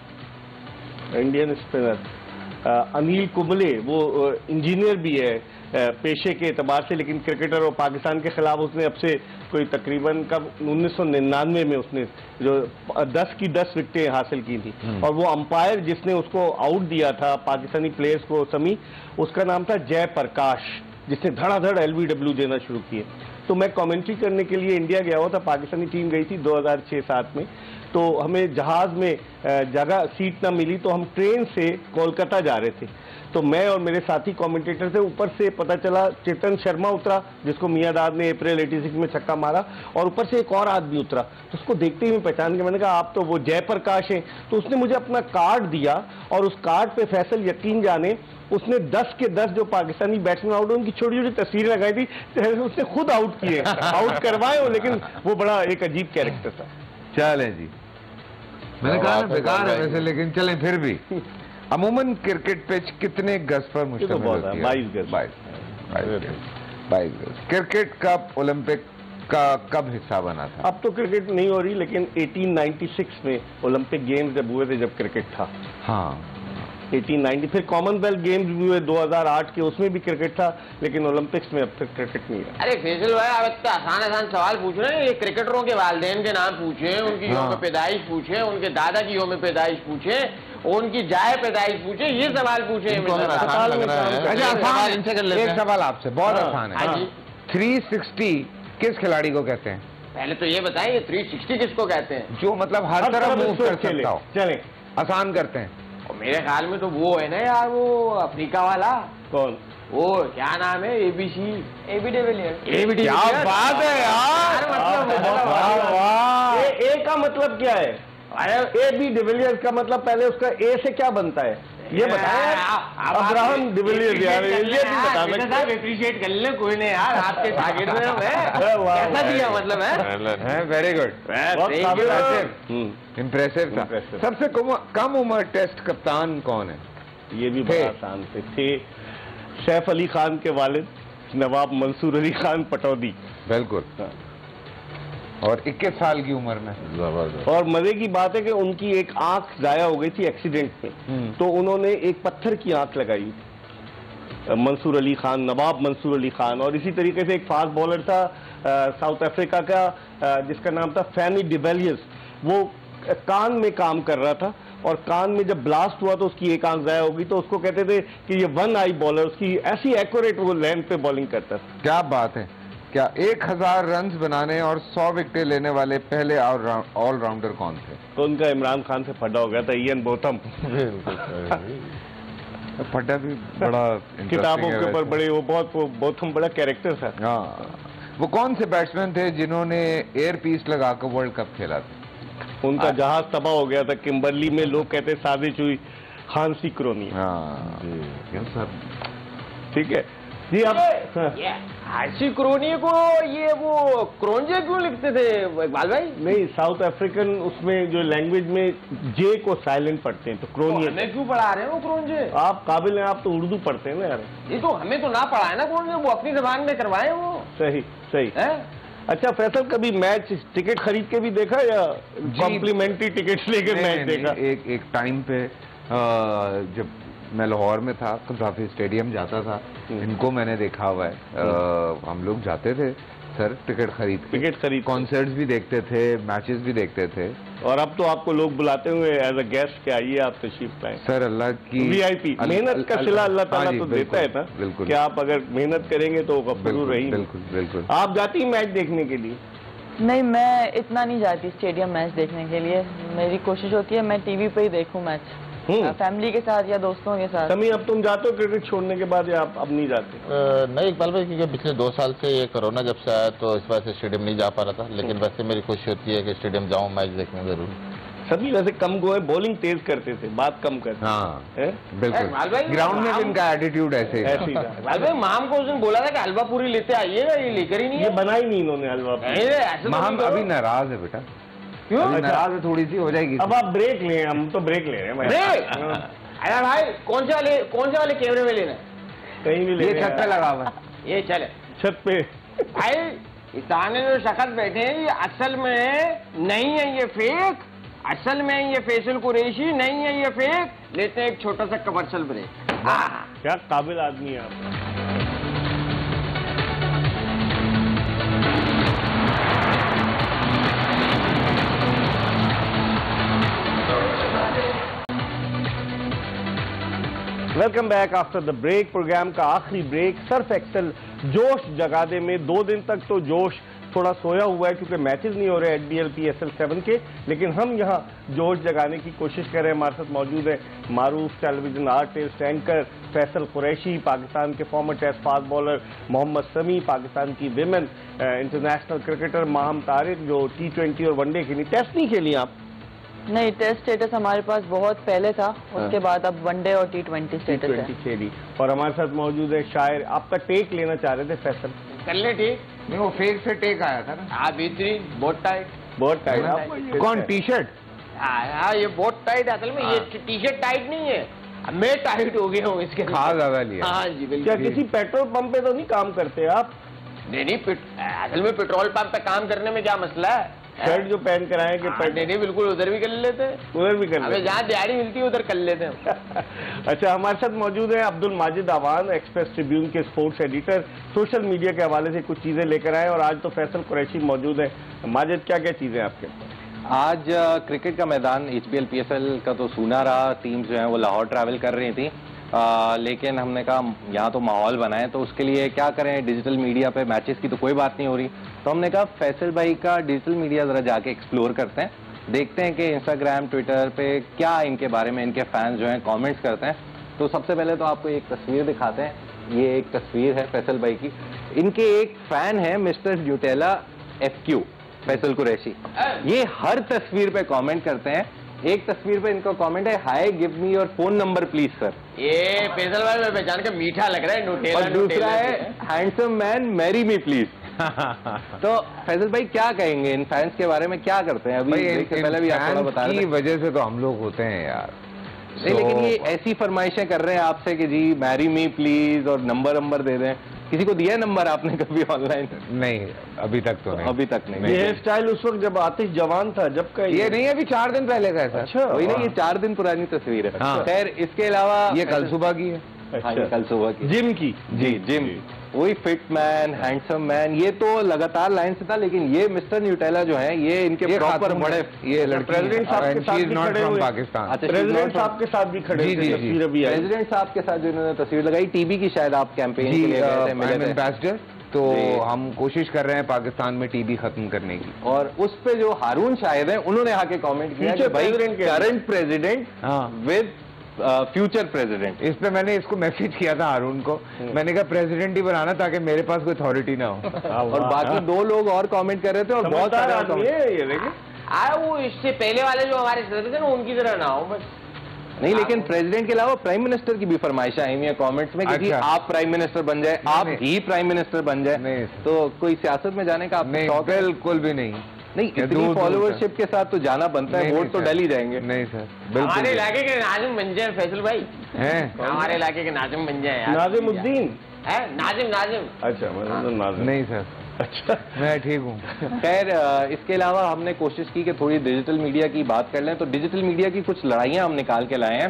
[SPEAKER 2] था?
[SPEAKER 1] इंडियन स्पिनर अनिल कुंबले, वो इंजीनियर भी है पेशे के एतबार से, लेकिन क्रिकेटर, और पाकिस्तान के खिलाफ उसने अब से कोई तकरीबन कब उन्नीस सौ निन्यानवे में उसने जो दस की दस विकेटें हासिल की थी, और वो अंपायर जिसने उसको आउट दिया था पाकिस्तानी प्लेयर्स को समी, उसका नाम था जय प्रकाश, जिसने धड़ाधड़ एलबीडब्ल्यू देना शुरू किए। तो मैं कमेंट्री करने के लिए इंडिया गया हुआ था, पाकिस्तानी टीम गई थी दो हज़ार छह सात में, तो हमें जहाज में जगह सीट ना मिली तो हम ट्रेन से कोलकाता जा रहे थे। तो मैं और मेरे साथी कमेंटेटर थे, ऊपर से पता चला चेतन शर्मा उतरा जिसको मियादाद ने अप्रैल छियासी में छक्का मारा, और ऊपर से एक और आदमी उतरा, तो उसको देखते ही मैं पहचान के मैंने कहा आप तो वो जयप्रकाश हैं। तो उसने मुझे अपना कार्ड दिया, और उस कार्ड पे फैसल यकीन जाने उसने दस के दस जो पाकिस्तानी बैट्समैन आउट, उनकी छोटी छोटी तस्वीरें लगाई थी, उसने खुद आउट किए, आउट करवाए हो, लेकिन वो बड़ा एक अजीब कैरेक्टर था।
[SPEAKER 2] चले जी, मैंने कहा ना बेकार है वैसे, लेकिन चलें फिर भी। अमूमन क्रिकेट पिच कितने गज पर मुश्तमिल होती है?
[SPEAKER 1] बाईस गज।
[SPEAKER 2] बाईस बाईस गज। क्रिकेट कप ओलंपिक का कब हिस्सा बना था?
[SPEAKER 1] अब तो क्रिकेट नहीं हो रही, लेकिन अठारह सौ छियानवे में ओलंपिक गेम्स जब हुए थे, जब क्रिकेट था।
[SPEAKER 2] हाँ,
[SPEAKER 1] अठारह नब्बे, फिर कॉमनवेल्थ गेम्स भी हुए दो हज़ार आठ के, उसमें भी क्रिकेट था, लेकिन ओलंपिक्स में अब तक क्रिकेट नहीं है।
[SPEAKER 5] अरे फैसल भाई, आप इतना आसान आसान सवाल पूछ रहे हैं। ये क्रिकेटरों के वालिदैन के नाम पूछे, उनकी
[SPEAKER 2] हाँ।
[SPEAKER 5] यौम पैदाइश पूछे, उनके दादा की यौम पैदाइश पूछे, उनकी जाए पैदाइश पूछे, ये सवाल पूछे।
[SPEAKER 3] आसान लग रहा है।
[SPEAKER 2] अच्छा, आसान है। एक सवाल आपसे बहुत आसान है,
[SPEAKER 5] हाँ जी।
[SPEAKER 2] थ्री सिक्सटी किस खिलाड़ी को कहते हैं?
[SPEAKER 5] पहले तो ये बताइए तीन सौ साठ किसको कहते हैं?
[SPEAKER 2] जो मतलब हर तरफ मूव कर सकता हो।
[SPEAKER 1] चले
[SPEAKER 2] आसान करते हैं।
[SPEAKER 5] और मेरे ख्याल में तो वो है ना यार, वो अफ्रीका वाला,
[SPEAKER 1] कौन?
[SPEAKER 5] वो क्या नाम है, एबीसी
[SPEAKER 4] एबी डिविलियर्स।
[SPEAKER 5] एबी
[SPEAKER 2] क्या बात है यार,
[SPEAKER 5] मतलब
[SPEAKER 1] ए, ए का मतलब क्या है? ए बी डिविलियर्स का मतलब पहले उसका ए से क्या बनता है ये बताएं। अब्राहम डिविलियर्स यार, ये भी बता सकते।
[SPEAKER 5] एप्रिशिएट कर ले, कोई नहीं यार, आपके शागिर्द में हम हैं। कैसा दिया मतलब है?
[SPEAKER 2] वेरी गुड,
[SPEAKER 1] बहुत काबिल है।
[SPEAKER 2] इम्प्रेसिव था।
[SPEAKER 1] Impressive।
[SPEAKER 2] सबसे कम कम उम्र टेस्ट कप्तान कौन है?
[SPEAKER 1] ये भी
[SPEAKER 2] थे।
[SPEAKER 1] बड़ा आसान थे थे सैफ अली खान के वालिद नवाब मंसूर अली खान पटौदी।
[SPEAKER 2] बिल्कुल, और इक्कीस साल की उम्र में।
[SPEAKER 3] जबरदस्त।
[SPEAKER 1] और मजे की बात है कि उनकी एक आंख जाया हो गई थी एक्सीडेंट में, तो उन्होंने एक पत्थर की आंख लगाई थी, मंसूर अली खान, नवाब मंसूर अली खान। और इसी तरीके से एक फास्ट बॉलर था साउथ अफ्रीका का, आ, जिसका नाम था फैनी डिवेलियर्स। वो कान में काम कर रहा था, और कान में जब ब्लास्ट हुआ तो उसकी एक आंख जाया हो गई, तो उसको कहते थे कि ये वन आई बॉलर। उसकी ऐसी एक्यूरेट वो लैंड पे बॉलिंग करता था।
[SPEAKER 2] क्या बात है। क्या एक हजार रन बनाने और सौ विकेटें लेने वाले पहले ऑलराउंडर कौन थे?
[SPEAKER 1] तो उनका इमरान खान से फटा हो गया था, इयन बोथम।
[SPEAKER 2] फटा भी बड़ा
[SPEAKER 1] किताबों के ऊपर
[SPEAKER 2] वैसे।
[SPEAKER 1] बड़े, वो बहुत वो बोथम बड़ा कैरेक्टर था।
[SPEAKER 2] हाँ, वो कौन से बैट्समैन थे जिन्होंने एयर पीस लगाकर वर्ल्ड कप खेला था?
[SPEAKER 1] उनका जहाज तबाह हो गया था किम्बर्ली में, लोग कहते साजिश हुई, हांसी क्रोनी।
[SPEAKER 2] हाँ,
[SPEAKER 1] ठीक है जी। अब
[SPEAKER 5] ये हांसी क्रोनी को ये वो क्रोंजे क्यों लिखते थे इकबाल भाई?
[SPEAKER 1] नहीं, साउथ अफ्रीकन उसमें जो लैंग्वेज में जे को साइलेंट पढ़ते हैं, तो
[SPEAKER 5] तो
[SPEAKER 1] क्रोनी।
[SPEAKER 5] हमें क्यों पढ़ा रहे हैं वो क्रोंजे?
[SPEAKER 1] आप काबिल हैं, आप तो उर्दू पढ़ते हैं ना यार।
[SPEAKER 5] ये तो हमें तो ना पढ़ा है ना क्रोंजे, वो अपनी जबान में करवाए वो।
[SPEAKER 1] सही सही
[SPEAKER 5] है?
[SPEAKER 1] अच्छा फैसल, कभी मैच टिकट खरीद के भी देखा या कॉम्प्लीमेंट्री टिकट लेकर
[SPEAKER 2] नहीं,
[SPEAKER 1] मैच
[SPEAKER 2] नहीं,
[SPEAKER 1] देखा?
[SPEAKER 2] एक एक टाइम पे आ, जब मैं लाहौर में था, कज़ाफ़ी स्टेडियम जाता था, इनको मैंने देखा हुआ है। आ, हम लोग जाते थे सर टिकट खरीद के,
[SPEAKER 1] टिकट खरीद,
[SPEAKER 2] कॉन्सर्ट्स भी देखते थे, मैचेस भी देखते थे।
[SPEAKER 1] और अब तो आपको लोग बुलाते हुए एज अ गेस्ट के आइए, आप तशरीफ लाएं।
[SPEAKER 2] सर अल्लाह की
[SPEAKER 1] वीआईपी मेहनत का सिला अल्लाह ताला तो देता है ना,
[SPEAKER 2] बिल्कुल।
[SPEAKER 1] कि आप अगर मेहनत करेंगे तो गफ्फूर रही।
[SPEAKER 2] बिल्कुल बिल्कुल।
[SPEAKER 1] आप जाती मैच देखने के लिए?
[SPEAKER 4] नहीं, मैं इतना नहीं जाती स्टेडियम मैच देखने के लिए। मेरी कोशिश होती है मैं टीवी पे ही देखूं मैच, फैमिली के साथ या दोस्तों के साथ।
[SPEAKER 1] समी, अब तुम जाते हो क्रिकेट छोड़ने के बाद, या आप अब नहीं जाते?
[SPEAKER 3] अ, नहीं इकबाल भाई, क्योंकि पिछले दो साल से ये कोरोना जब से आया तो इस वजह से स्टेडियम नहीं जा पा रहा था, लेकिन वैसे मेरी कोशिश होती है कि स्टेडियम जाऊं मैच देखने जरूर।
[SPEAKER 1] सभी वैसे कम गोए, बॉलिंग तेज करते थे, बात कम करते
[SPEAKER 2] हाँ
[SPEAKER 1] हैं।
[SPEAKER 2] बिल्कुल,
[SPEAKER 5] इकबाल भाई,
[SPEAKER 2] ग्राउंड में भी
[SPEAKER 5] हम-
[SPEAKER 2] इनका एटीट्यूड ऐसे ही
[SPEAKER 1] ऐसे ही था।
[SPEAKER 5] इकबाल भाई, माम को उस दिन बोला था कि हलवा पूरी लेते आइएगा, ये लेकर ही नहीं
[SPEAKER 1] ये
[SPEAKER 5] है।
[SPEAKER 1] बना ही नहीं इन्होंने हलवा पूरी।
[SPEAKER 5] नहीं, ऐसे तो
[SPEAKER 2] महम
[SPEAKER 5] नहीं करो।
[SPEAKER 2] अभी नाराज है बेटा,
[SPEAKER 5] क्यों?
[SPEAKER 2] अभी नाराज है, थोड़ी सी हो जाएगी।
[SPEAKER 1] अब आप ब्रेक लें, हम तो ब्रेक ले रहे हैं भाई।
[SPEAKER 5] ब्रेक?
[SPEAKER 1] हाँ,
[SPEAKER 5] अरे भाई, कौन से वाले कौन से वाले कैमरे में लेना है?
[SPEAKER 1] कहीं भी ले
[SPEAKER 2] ये
[SPEAKER 1] रहे
[SPEAKER 2] छत पे
[SPEAKER 1] हैं।
[SPEAKER 2] लगा हुआ है।
[SPEAKER 5] ये चले
[SPEAKER 1] छत पे।
[SPEAKER 5] भाई, इस सामने जो शख्स बैठे हैं, ये असल में नहीं है, ये फेक। असल में ये फैसल कुरैशी नहीं है, ये फेक। लेते हैं एक छोटा सा कमर्शियल ब्रेक। हाँ।
[SPEAKER 1] क्या काबिल आदमी है आप। Welcome back after the break. Program का आखिरी ब्रेक। सर्फ एक्सेल जोश जगा दे में दो दिन तक तो जोश थोड़ा सोया हुआ है, क्योंकि मैचेस नहीं हो रहे H B L P S L seven के, लेकिन हम यहाँ जोश जगाने की कोशिश कर रहे हैं। हमारे साथ मौजूद है मारूफ television artist, anchor Faisal Qureshi, Pakistan के former Test fast bowler Mohammad Sami, Pakistan की women international cricketer Maham Tariq, जो टी ट्वेंटी और वनडे खेली। टेस्ट नहीं खेली आप?
[SPEAKER 4] नहीं, टेस्ट स्टेटस हमारे पास बहुत पहले था, उसके बाद अब वनडे और T twenty
[SPEAKER 1] T
[SPEAKER 4] status
[SPEAKER 1] twenty
[SPEAKER 4] है।
[SPEAKER 1] खेली। और हमारे साथ मौजूद है शायर। आपका टेक लेना चाह रहे थे फैसल?
[SPEAKER 5] कर ले ठीक।
[SPEAKER 2] नहीं, वो फेक से टेक आया था ना।
[SPEAKER 5] हाँ, बेहतरीन, बहुत टाइट।
[SPEAKER 1] बहुत टाइट। आप
[SPEAKER 2] कौन, टी शर्ट?
[SPEAKER 5] हाँ, ये बहुत टाइट है। असल में ये टी शर्ट टाइट नहीं है, मैं टाइट हो गया हूँ इसके
[SPEAKER 2] खा ज्यादा लिया।
[SPEAKER 5] हाँ जी
[SPEAKER 1] क्या
[SPEAKER 5] बिल्कुल।
[SPEAKER 1] किसी पेट्रोल पंप पे तो नहीं काम करते आप?
[SPEAKER 5] नहीं नहीं, पेट- असल में पेट्रोल पंप पे काम करने में क्या मसला है?
[SPEAKER 1] शर्ट जो पहन कर आए कि
[SPEAKER 5] नहीं नहीं बिल्कुल उधर भी कर लेते हैं,
[SPEAKER 1] उधर भी कर
[SPEAKER 5] हमें
[SPEAKER 1] लेते
[SPEAKER 5] जहाँ दिहाड़ी मिलती है उधर कर लेते हैं।
[SPEAKER 1] हैं। अच्छा, हमारे साथ मौजूद है अब्दुल माजिद आवान, एक्सप्रेस ट्रिब्यून के स्पोर्ट्स एडिटर, सोशल मीडिया के हवाले से कुछ चीजें लेकर आए और आज तो फैसल कुरैशी मौजूद है। माजिद, क्या क्या चीजें आपके?
[SPEAKER 6] आज क्रिकेट का मैदान H P L P S L का तो सूना रहा, टीम्स जो हैं वो लाहौर ट्रैवल कर रही थी, आ, लेकिन हमने कहा यहाँ तो माहौल बनाए, तो उसके लिए क्या करें, डिजिटल मीडिया पे मैचेस की तो कोई बात नहीं हो रही, तो हमने कहा फैसल भाई का डिजिटल मीडिया ज़रा जाके एक्सप्लोर करते हैं, देखते हैं कि इंस्टाग्राम ट्विटर पे क्या इनके बारे में इनके फैंस जो हैं कमेंट्स करते हैं। तो सबसे पहले तो आपको एक तस्वीर दिखाते हैं, ये एक तस्वीर है फैसल भाई की, इनके एक फ़ैन है mister Nutella F Q Faisal Qureshi, ये हर तस्वीर पे कमेंट करते हैं। एक तस्वीर पे इनका कमेंट है, hi give me your phone number please sir.
[SPEAKER 5] ये फैसल भाई मैं पहचान के मीठा लग रहा है, न्यूटेला।
[SPEAKER 6] और दूसरा है handsome man marry me please. तो फैसल भाई क्या कहेंगे इन फैंस के बारे में, क्या करते हैं? अभी ब्रेक से पहले भी आप थोड़ा बता रहे थे।
[SPEAKER 2] की वजह से तो हम लोग होते हैं यार।
[SPEAKER 6] नहीं, लेकिन ये ऐसी फरमाइशें कर रहे हैं आपसे कि जी मैरी मी प्लीज और नंबर नंबर दे दें, किसी को दिया नंबर आपने कभी ऑनलाइन?
[SPEAKER 2] नहीं, अभी तक तो नहीं,
[SPEAKER 6] अभी तक नहीं।
[SPEAKER 1] ये हेयर स्टाइल उस वक्त जब आतिश जवान था, जब का
[SPEAKER 2] ये नहीं, अभी चार दिन पहले का है सर।
[SPEAKER 1] अच्छा,
[SPEAKER 6] वही ना, ये चार दिन पुरानी तस्वीर है।
[SPEAKER 2] हाँ।
[SPEAKER 6] खैर, इसके अलावा
[SPEAKER 2] ये कल सुबह की है।
[SPEAKER 6] हाँ, ये कल सुबह की
[SPEAKER 1] जिम की।
[SPEAKER 6] जी जिम, वही फिट मैन हैंडसम मैन, ये तो लगातार लाइन से था, लेकिन ये मिस्टर न्यूटेला जो है ये इनके
[SPEAKER 2] ये
[SPEAKER 6] प्रॉपर
[SPEAKER 2] खातून
[SPEAKER 6] बड़े,
[SPEAKER 2] ये लड़की
[SPEAKER 1] प्रेसिडेंट साहब के साथ भी खड़े हुए।
[SPEAKER 2] पाकिस्तान।
[SPEAKER 6] अच्छा,
[SPEAKER 1] प्रेसिडेंट साहब के साथ भी खड़े
[SPEAKER 2] जी,
[SPEAKER 1] थे,
[SPEAKER 2] जी, जी।
[SPEAKER 1] तस्वीर अभी आई।
[SPEAKER 6] प्रेसिडेंट साहब के साथ जो इन्होंने तस्वीर लगाई, टीबी की शायद आप कैंपेन के लिए गए थे, मिले थे।
[SPEAKER 2] एम्बेसडर, तो
[SPEAKER 6] जी।
[SPEAKER 2] हम कोशिश कर रहे हैं पाकिस्तान में टीबी खत्म करने की।
[SPEAKER 6] और उस पे जो हारून शाहिद हैं उन्होंने आके कमेंट किया कि
[SPEAKER 1] Future
[SPEAKER 6] भाई
[SPEAKER 1] president के-
[SPEAKER 6] करंट प्रेसिडेंट
[SPEAKER 2] हाँ।
[SPEAKER 6] With future president.
[SPEAKER 2] इस पे मैंने इसको मैसेज किया था हारून को, मैंने कहा प्रेसिडेंट ही बनाना ताकि मेरे पास कोई अथॉरिटी ना हो।
[SPEAKER 6] और बाकी दो लोग और कमेंट कर रहे थे और बहुत
[SPEAKER 1] समझदार
[SPEAKER 6] सारे
[SPEAKER 1] आदमी
[SPEAKER 6] comment-
[SPEAKER 1] है ये, देखिए।
[SPEAKER 5] आ वो इससे पहले वाले जो हमारे सदस्य थे ना उनकी तरह ना हो बस।
[SPEAKER 6] नहीं, लेकिन प्रेसिडेंट के अलावा प्राइम मिनिस्टर की भी फरमाइश आई हुई है कमेंट्स में कि जी
[SPEAKER 2] अच्छा।
[SPEAKER 6] आप प्राइम मिनिस्टर बन जाए,
[SPEAKER 2] नहीं,
[SPEAKER 6] आप
[SPEAKER 2] नहीं।
[SPEAKER 6] ही प्राइम मिनिस्टर बन जाए।
[SPEAKER 2] नहीं।
[SPEAKER 6] तो कोई सियासत में जाने का आपको
[SPEAKER 2] नहीं,
[SPEAKER 6] शौक है?
[SPEAKER 2] बिल्कुल भी नहीं।
[SPEAKER 6] नहीं,
[SPEAKER 2] ये
[SPEAKER 6] इतनी
[SPEAKER 2] दूर- दूर
[SPEAKER 6] फॉलोअरशिप के साथ तो जाना बनता है,
[SPEAKER 2] नहीं,
[SPEAKER 6] वोट
[SPEAKER 2] नहीं,
[SPEAKER 6] तो
[SPEAKER 2] सर।
[SPEAKER 6] डल ही जाएंगे।
[SPEAKER 2] नहीं सर,
[SPEAKER 5] हमारे
[SPEAKER 2] बिल्कुल
[SPEAKER 5] इलाके के नाजिम बन जाए फैसल भाई,
[SPEAKER 2] हैं।
[SPEAKER 5] हमारे इलाके के नाजिम बन जाए यार।
[SPEAKER 1] नाजिमुद्दीन।
[SPEAKER 5] है नाजिम नाजिम।
[SPEAKER 1] अच्छा, मैंने तो नाजिम।
[SPEAKER 2] नहीं सर,
[SPEAKER 1] अच्छा,
[SPEAKER 2] मैं ठीक हूँ।
[SPEAKER 6] खैर, अ, इसके अलावा हमने कोशिश की कि थोड़ी डिजिटल मीडिया की बात कर लें, तो डिजिटल मीडिया की कुछ लड़ाइयाँ हम निकाल के लाए हैं।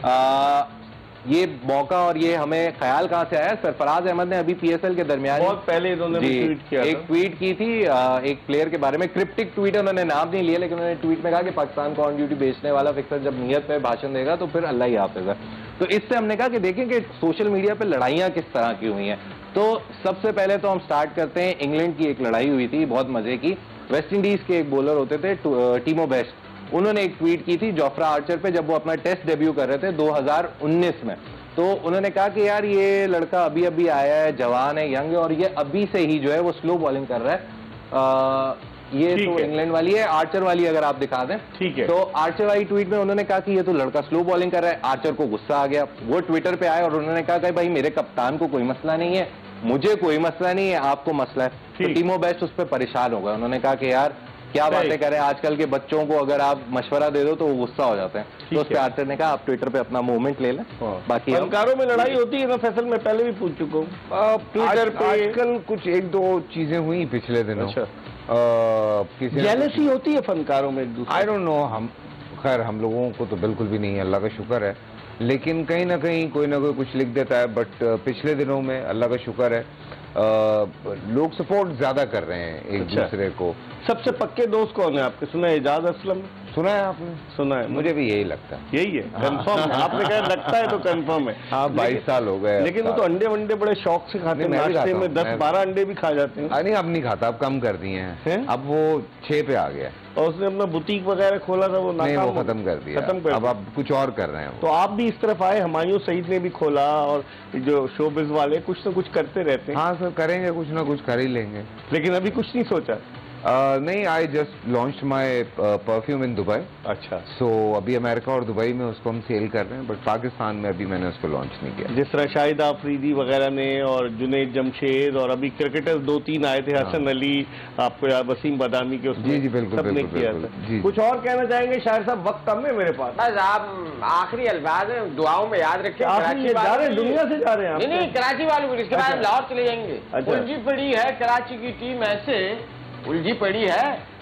[SPEAKER 6] अ, ये मौका और ये हमें ख्याल कहाँ से आया, सरफराज अहमद ने अभी पी एस एल के दरमियान
[SPEAKER 1] बहुत पहले इन्होंने भी
[SPEAKER 6] जी,
[SPEAKER 1] ट्वीट किया
[SPEAKER 6] एक
[SPEAKER 1] था।
[SPEAKER 6] ट्वीट की थी अ, एक प्लेयर के बारे में, क्रिप्टिक ट्वीट, उन्होंने नाम नहीं लिया, लेकिन उन्होंने ट्वीट में कहा कि पाकिस्तान को ऑन ड्यूटी बेचने वाला फिक्सर जब नियत पे भाषण देगा तो फिर अल्लाह ही हाफिज है। तो इससे हमने कहा कि देखें कि सोशल मीडिया पे लड़ाइयाँ किस तरह की हुई हैं। तो सबसे पहले तो हम स्टार्ट करते हैं, इंग्लैंड की एक लड़ाई हुई थी बहुत मजे की। वेस्ट इंडीज के एक बॉलर होते थे टीमो बेस्ट, उन्होंने एक ट्वीट की थी जोफ्रा आर्चर पे जब वो अपना टेस्ट डेब्यू कर रहे थे दो हज़ार उन्नीस में। तो उन्होंने कहा कि यार ये लड़का अभी अभी आया है, जवान है, यंग है, और ये अभी से ही जो है वो स्लो बॉलिंग कर रहा है। आ, ये
[SPEAKER 1] ठीक
[SPEAKER 6] तो
[SPEAKER 1] है।
[SPEAKER 6] इंग्लैंड वाली है, आर्चर वाली अगर आप दिखा दें।
[SPEAKER 1] ठीक है।
[SPEAKER 6] तो आर्चर वाली ट्वीट में उन्होंने कहा कि ये तो लड़का स्लो बॉलिंग कर रहा है। आर्चर को गुस्सा आ गया, वो ट्विटर पे आए और उन्होंने कहा कि भाई मेरे कप्तान को कोई मसला नहीं है, मुझे कोई मसला नहीं है, आपको मसला है। तो
[SPEAKER 1] ठीक।
[SPEAKER 6] टीमो बेस्ट उस पर परेशान हो गए, उन्होंने कहा कि यार क्या
[SPEAKER 1] सही।
[SPEAKER 6] बातें करें, आजकल के बच्चों को अगर आप मशवरा दे दो तो वो गुस्सा हो जाते हैं।
[SPEAKER 1] ठीक
[SPEAKER 6] तो उस पर
[SPEAKER 1] है।
[SPEAKER 6] आर्चर ने कहा आप ट्विटर पे अपना मूवमेंट ले लें, बाकी हम-
[SPEAKER 1] फनकारों में लड़ाई होती है ना फैसल, मैं पहले भी पूछ चुका हूँ ट्विटर
[SPEAKER 2] आज-
[SPEAKER 1] पे।
[SPEAKER 2] आजकल कुछ एक दो चीजें हुई पिछले दिनों।
[SPEAKER 1] अच्छा।
[SPEAKER 2] अ, किसी ने-
[SPEAKER 1] जेलसी होती है फनकारों में एक दूसरे
[SPEAKER 2] आई डोंट नो, हम खैर हम लोगों को तो बिल्कुल भी नहीं है, अल्लाह का शुक्र है, लेकिन कहीं ना कहीं कोई ना कोई कुछ लिख देता है। बट पिछले दिनों में अल्लाह का शुक्र है आ, लोग सपोर्ट ज्यादा कर रहे हैं एक
[SPEAKER 1] अच्छा।
[SPEAKER 2] दूसरे को।
[SPEAKER 1] सबसे पक्के दोस्त कौन है आपके? सुना है एजाज असलम?
[SPEAKER 2] सुना है आपने?
[SPEAKER 1] सुना है,
[SPEAKER 2] मुझे भी यही लगता है।
[SPEAKER 1] यही है, कंफर्म है। आपने कहा लगता है तो कंफर्म है।
[SPEAKER 2] हाँ, बाईस साल हो गए।
[SPEAKER 1] लेकिन वो तो अंडे वंडे बड़े शौक से खाते हैं,
[SPEAKER 2] नहीं, मैं भी
[SPEAKER 1] नाश्ते
[SPEAKER 2] खाता
[SPEAKER 1] में
[SPEAKER 2] हूँ,
[SPEAKER 1] दस
[SPEAKER 2] मैं-
[SPEAKER 1] बारह अंडे भी खा जाते हैं।
[SPEAKER 2] आ, नहीं, अब नहीं खाता, अब कम कर दिए
[SPEAKER 1] हैं?
[SPEAKER 2] हैं, अब वो छह पे आ गया।
[SPEAKER 1] और उसने अपना बुटीक वगैरह खोला था, वो
[SPEAKER 2] नहीं,
[SPEAKER 1] नाकाम
[SPEAKER 2] वो
[SPEAKER 1] हो-
[SPEAKER 2] खत्म कर दिया,
[SPEAKER 1] खत्म कर
[SPEAKER 2] अब
[SPEAKER 1] दिया।
[SPEAKER 2] आप कुछ और कर रहे हैं वो।
[SPEAKER 1] तो आप भी इस तरफ आए, हुमायूं सईद ने भी खोला, और जो शोबिज वाले कुछ ना कुछ करते रहते हैं।
[SPEAKER 2] हाँ सर, करेंगे, कुछ ना कुछ कर ही लेंगे।
[SPEAKER 1] लेकिन अभी कुछ नहीं सोचा।
[SPEAKER 2] Uh, नहीं, I just launch my perfume in Dubai.
[SPEAKER 1] अच्छा।
[SPEAKER 2] सो अभी अमेरिका और दुबई में उसको हम सेल कर रहे हैं, बट पाकिस्तान में अभी मैंने उसको लॉन्च नहीं किया।
[SPEAKER 1] जिस तरह शाहिद आफरीदी वगैरह ने और जुनैद जमशेद और अभी क्रिकेटर्स दो तीन आए थे, हसन अली, आपको याद, वसीम बदामी के, उसमें
[SPEAKER 2] जी, जी, बिल्कुल,
[SPEAKER 1] सबने
[SPEAKER 2] बिल्कुल,
[SPEAKER 1] किया
[SPEAKER 2] बिल्कुल,
[SPEAKER 1] था।
[SPEAKER 2] जी।
[SPEAKER 1] कुछ और कहना चाहेंगे शायर साहब? वक्त कम है मेरे पास।
[SPEAKER 5] बस आप आखिरी अल्फाज हैं, दुआओं में याद रखें।
[SPEAKER 1] आखिर
[SPEAKER 5] कराची
[SPEAKER 1] ये जा
[SPEAKER 5] वालों
[SPEAKER 1] रहे हैं,
[SPEAKER 5] की-
[SPEAKER 1] दुनिया से जा रहे हैं आप?
[SPEAKER 5] नहीं नहीं, कराची वालों की, इसके बाद हम
[SPEAKER 1] अच्छा।
[SPEAKER 5] लाहौर चले जाएंगे।
[SPEAKER 1] अच्छा।
[SPEAKER 5] उलझी पड़ी है कराची की टीम, ऐसे उलझी पड़ी है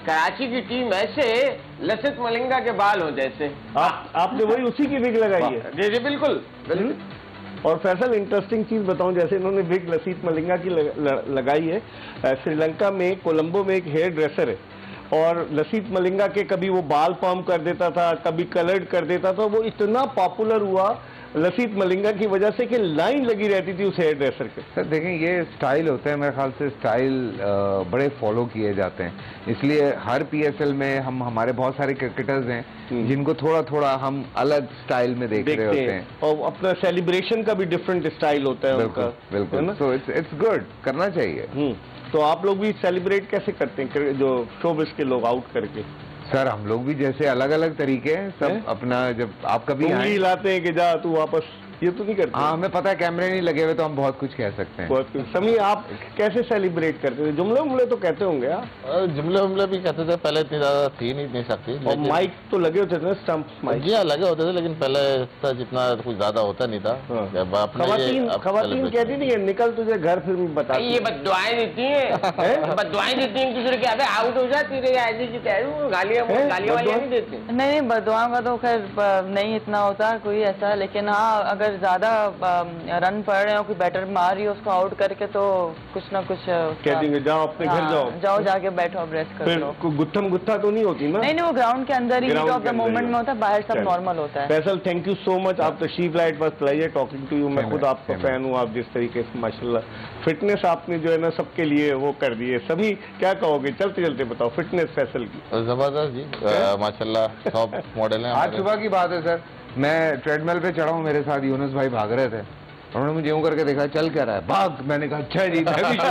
[SPEAKER 5] कराची की टीम ऐसे लसित मलिंगा के बाल हो जैसे।
[SPEAKER 1] आप आपने वही उसी की विग लगाई है?
[SPEAKER 5] जी जी बिल्कुल बिल्कुल।
[SPEAKER 1] और फैसल, इंटरेस्टिंग चीज बताऊं, जैसे इन्होंने विग लसित मलिंगा की लग, ल, लगाई है। श्रीलंका में कोलंबो में एक हेयर ड्रेसर है और लसित मलिंगा के कभी वो बाल पॉम कर देता था, कभी कलर्ड कर देता था। वो इतना पॉपुलर हुआ लसित मलिंगा की वजह से कि लाइन लगी रहती थी उस हेयर ड्रेसर के।
[SPEAKER 2] सर देखें, ये स्टाइल होते हैं, मेरे ख्याल से स्टाइल बड़े फॉलो किए जाते हैं, इसलिए हर पीएसएल में हम हमारे बहुत सारे क्रिकेटर्स हैं जिनको थोड़ा थोड़ा हम अलग स्टाइल में देख रहे होते हैं।
[SPEAKER 1] और अपना सेलिब्रेशन का भी डिफरेंट स्टाइल होता है उनका।
[SPEAKER 2] बिल्कुल, सो इट्स इट्स गुड, करना चाहिए।
[SPEAKER 1] तो आप लोग भी सेलिब्रेट कैसे करते हैं जो शोबिस के लोग आउट करके?
[SPEAKER 2] सर हम लोग भी जैसे अलग अलग तरीके हैं सब है? अपना जब आप कभी
[SPEAKER 1] उंगली लाते हैं कि जा तू वापस, ये तो नहीं करते?
[SPEAKER 2] हाँ, हमें पता है कैमरे नहीं लगे हुए तो हम बहुत कुछ कह सकते हैं।
[SPEAKER 1] बहुत कुछ। समी, आप कैसे सेलिब्रेट करते थे? जुमले उमले तो कहते होंगे यार?
[SPEAKER 3] जुमले उमले भी कहते थे, पहले इतनी ज्यादा थी नहीं इतनी सकती।
[SPEAKER 1] और माइक तो लगे होते थे ना, स्टंप माइक?
[SPEAKER 3] जी हाँ, लगे होते थे, लेकिन पहले जितना कुछ ज्यादा होता नहीं था।
[SPEAKER 1] खवातीन खवातीन कहती थी निकल तुझे घर फिर बता।
[SPEAKER 5] ये बददुआएं देती हैं, बददुआएं देती हैं दूसरे के, अबे आउट हो जाती रही ऐसी की तैयारी, गालियां गालियां वालियां नहीं देती।
[SPEAKER 4] नहीं नहीं, बददुआओं का तो खैर नहीं इतना होता कोई ऐसा, लेकिन हाँ अगर ज्यादा रन पड़ रहे हो, कोई बैटर मार रही हो उसको आउट करके तो कुछ ना कुछ
[SPEAKER 1] कह देंगे जाओ अपने घर जाओ
[SPEAKER 4] जाओ जाके बैठो रेस्ट करो।
[SPEAKER 1] गुत्थम गुत्था तो नहीं होती ना?
[SPEAKER 4] नहीं नहीं, वो ग्राउंड के अंदर ही ऑफ द मोमेंट में होता है, बाहर सब नॉर्मल होता है।
[SPEAKER 1] Faisal, thank you so much, आप तशरीफ लाइट बस प्लेजर टॉकिंग टू यू। मैं खुद आपका फैन हूँ, आप जिस तरीके से माशाल्लाह फिटनेस आपने जो है ना सबके लिए वो कर दी है। सभी क्या कहोगे, चलते चलते बताओ फिटनेस फैसल की?
[SPEAKER 3] जबरदस्त जी, माशाल्लाह टॉप मॉडल है।
[SPEAKER 2] आज सुबह की बात है सर, मैं ट्रेडमिल पे चढ़ा हूँ, मेरे साथ यूनुस भाई भाग रहे थे, उन्होंने मुझे यूं करके देखा, चल क्या रहा है, भाग। मैंने कहा अच्छा जी,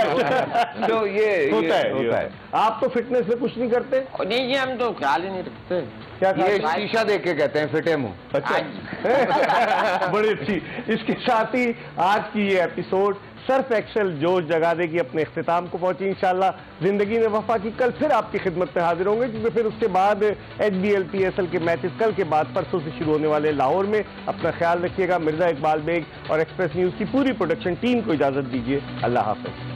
[SPEAKER 2] तो ये
[SPEAKER 1] होता है होता है। आप तो फिटनेस में कुछ नहीं करते?
[SPEAKER 5] नहीं जी, हम तो ख्याल ही नहीं रखते।
[SPEAKER 1] क्या
[SPEAKER 2] ये शीशा देख के कहते हैं फिटे मुंह।
[SPEAKER 1] अच्छा बड़ी अच्छी। इसके साथ ही आज की ये एपिसोड सर्फ एक्सेल जोश जगा देगी अपने इख्तिताम को पहुंची। इंशाल्लाह जिंदगी में वफा की कल फिर आपकी खिदमत में हाजिर होंगे, क्योंकि फिर उसके बाद H B L P S L के मैचेस कल के बाद परसों से शुरू होने वाले लाहौर में। अपना ख्याल रखिएगा। मिर्जा इकबाल बेग और एक्सप्रेस न्यूज की पूरी प्रोडक्शन टीम को इजाजत दीजिए। अल्लाह हाफ़िज़।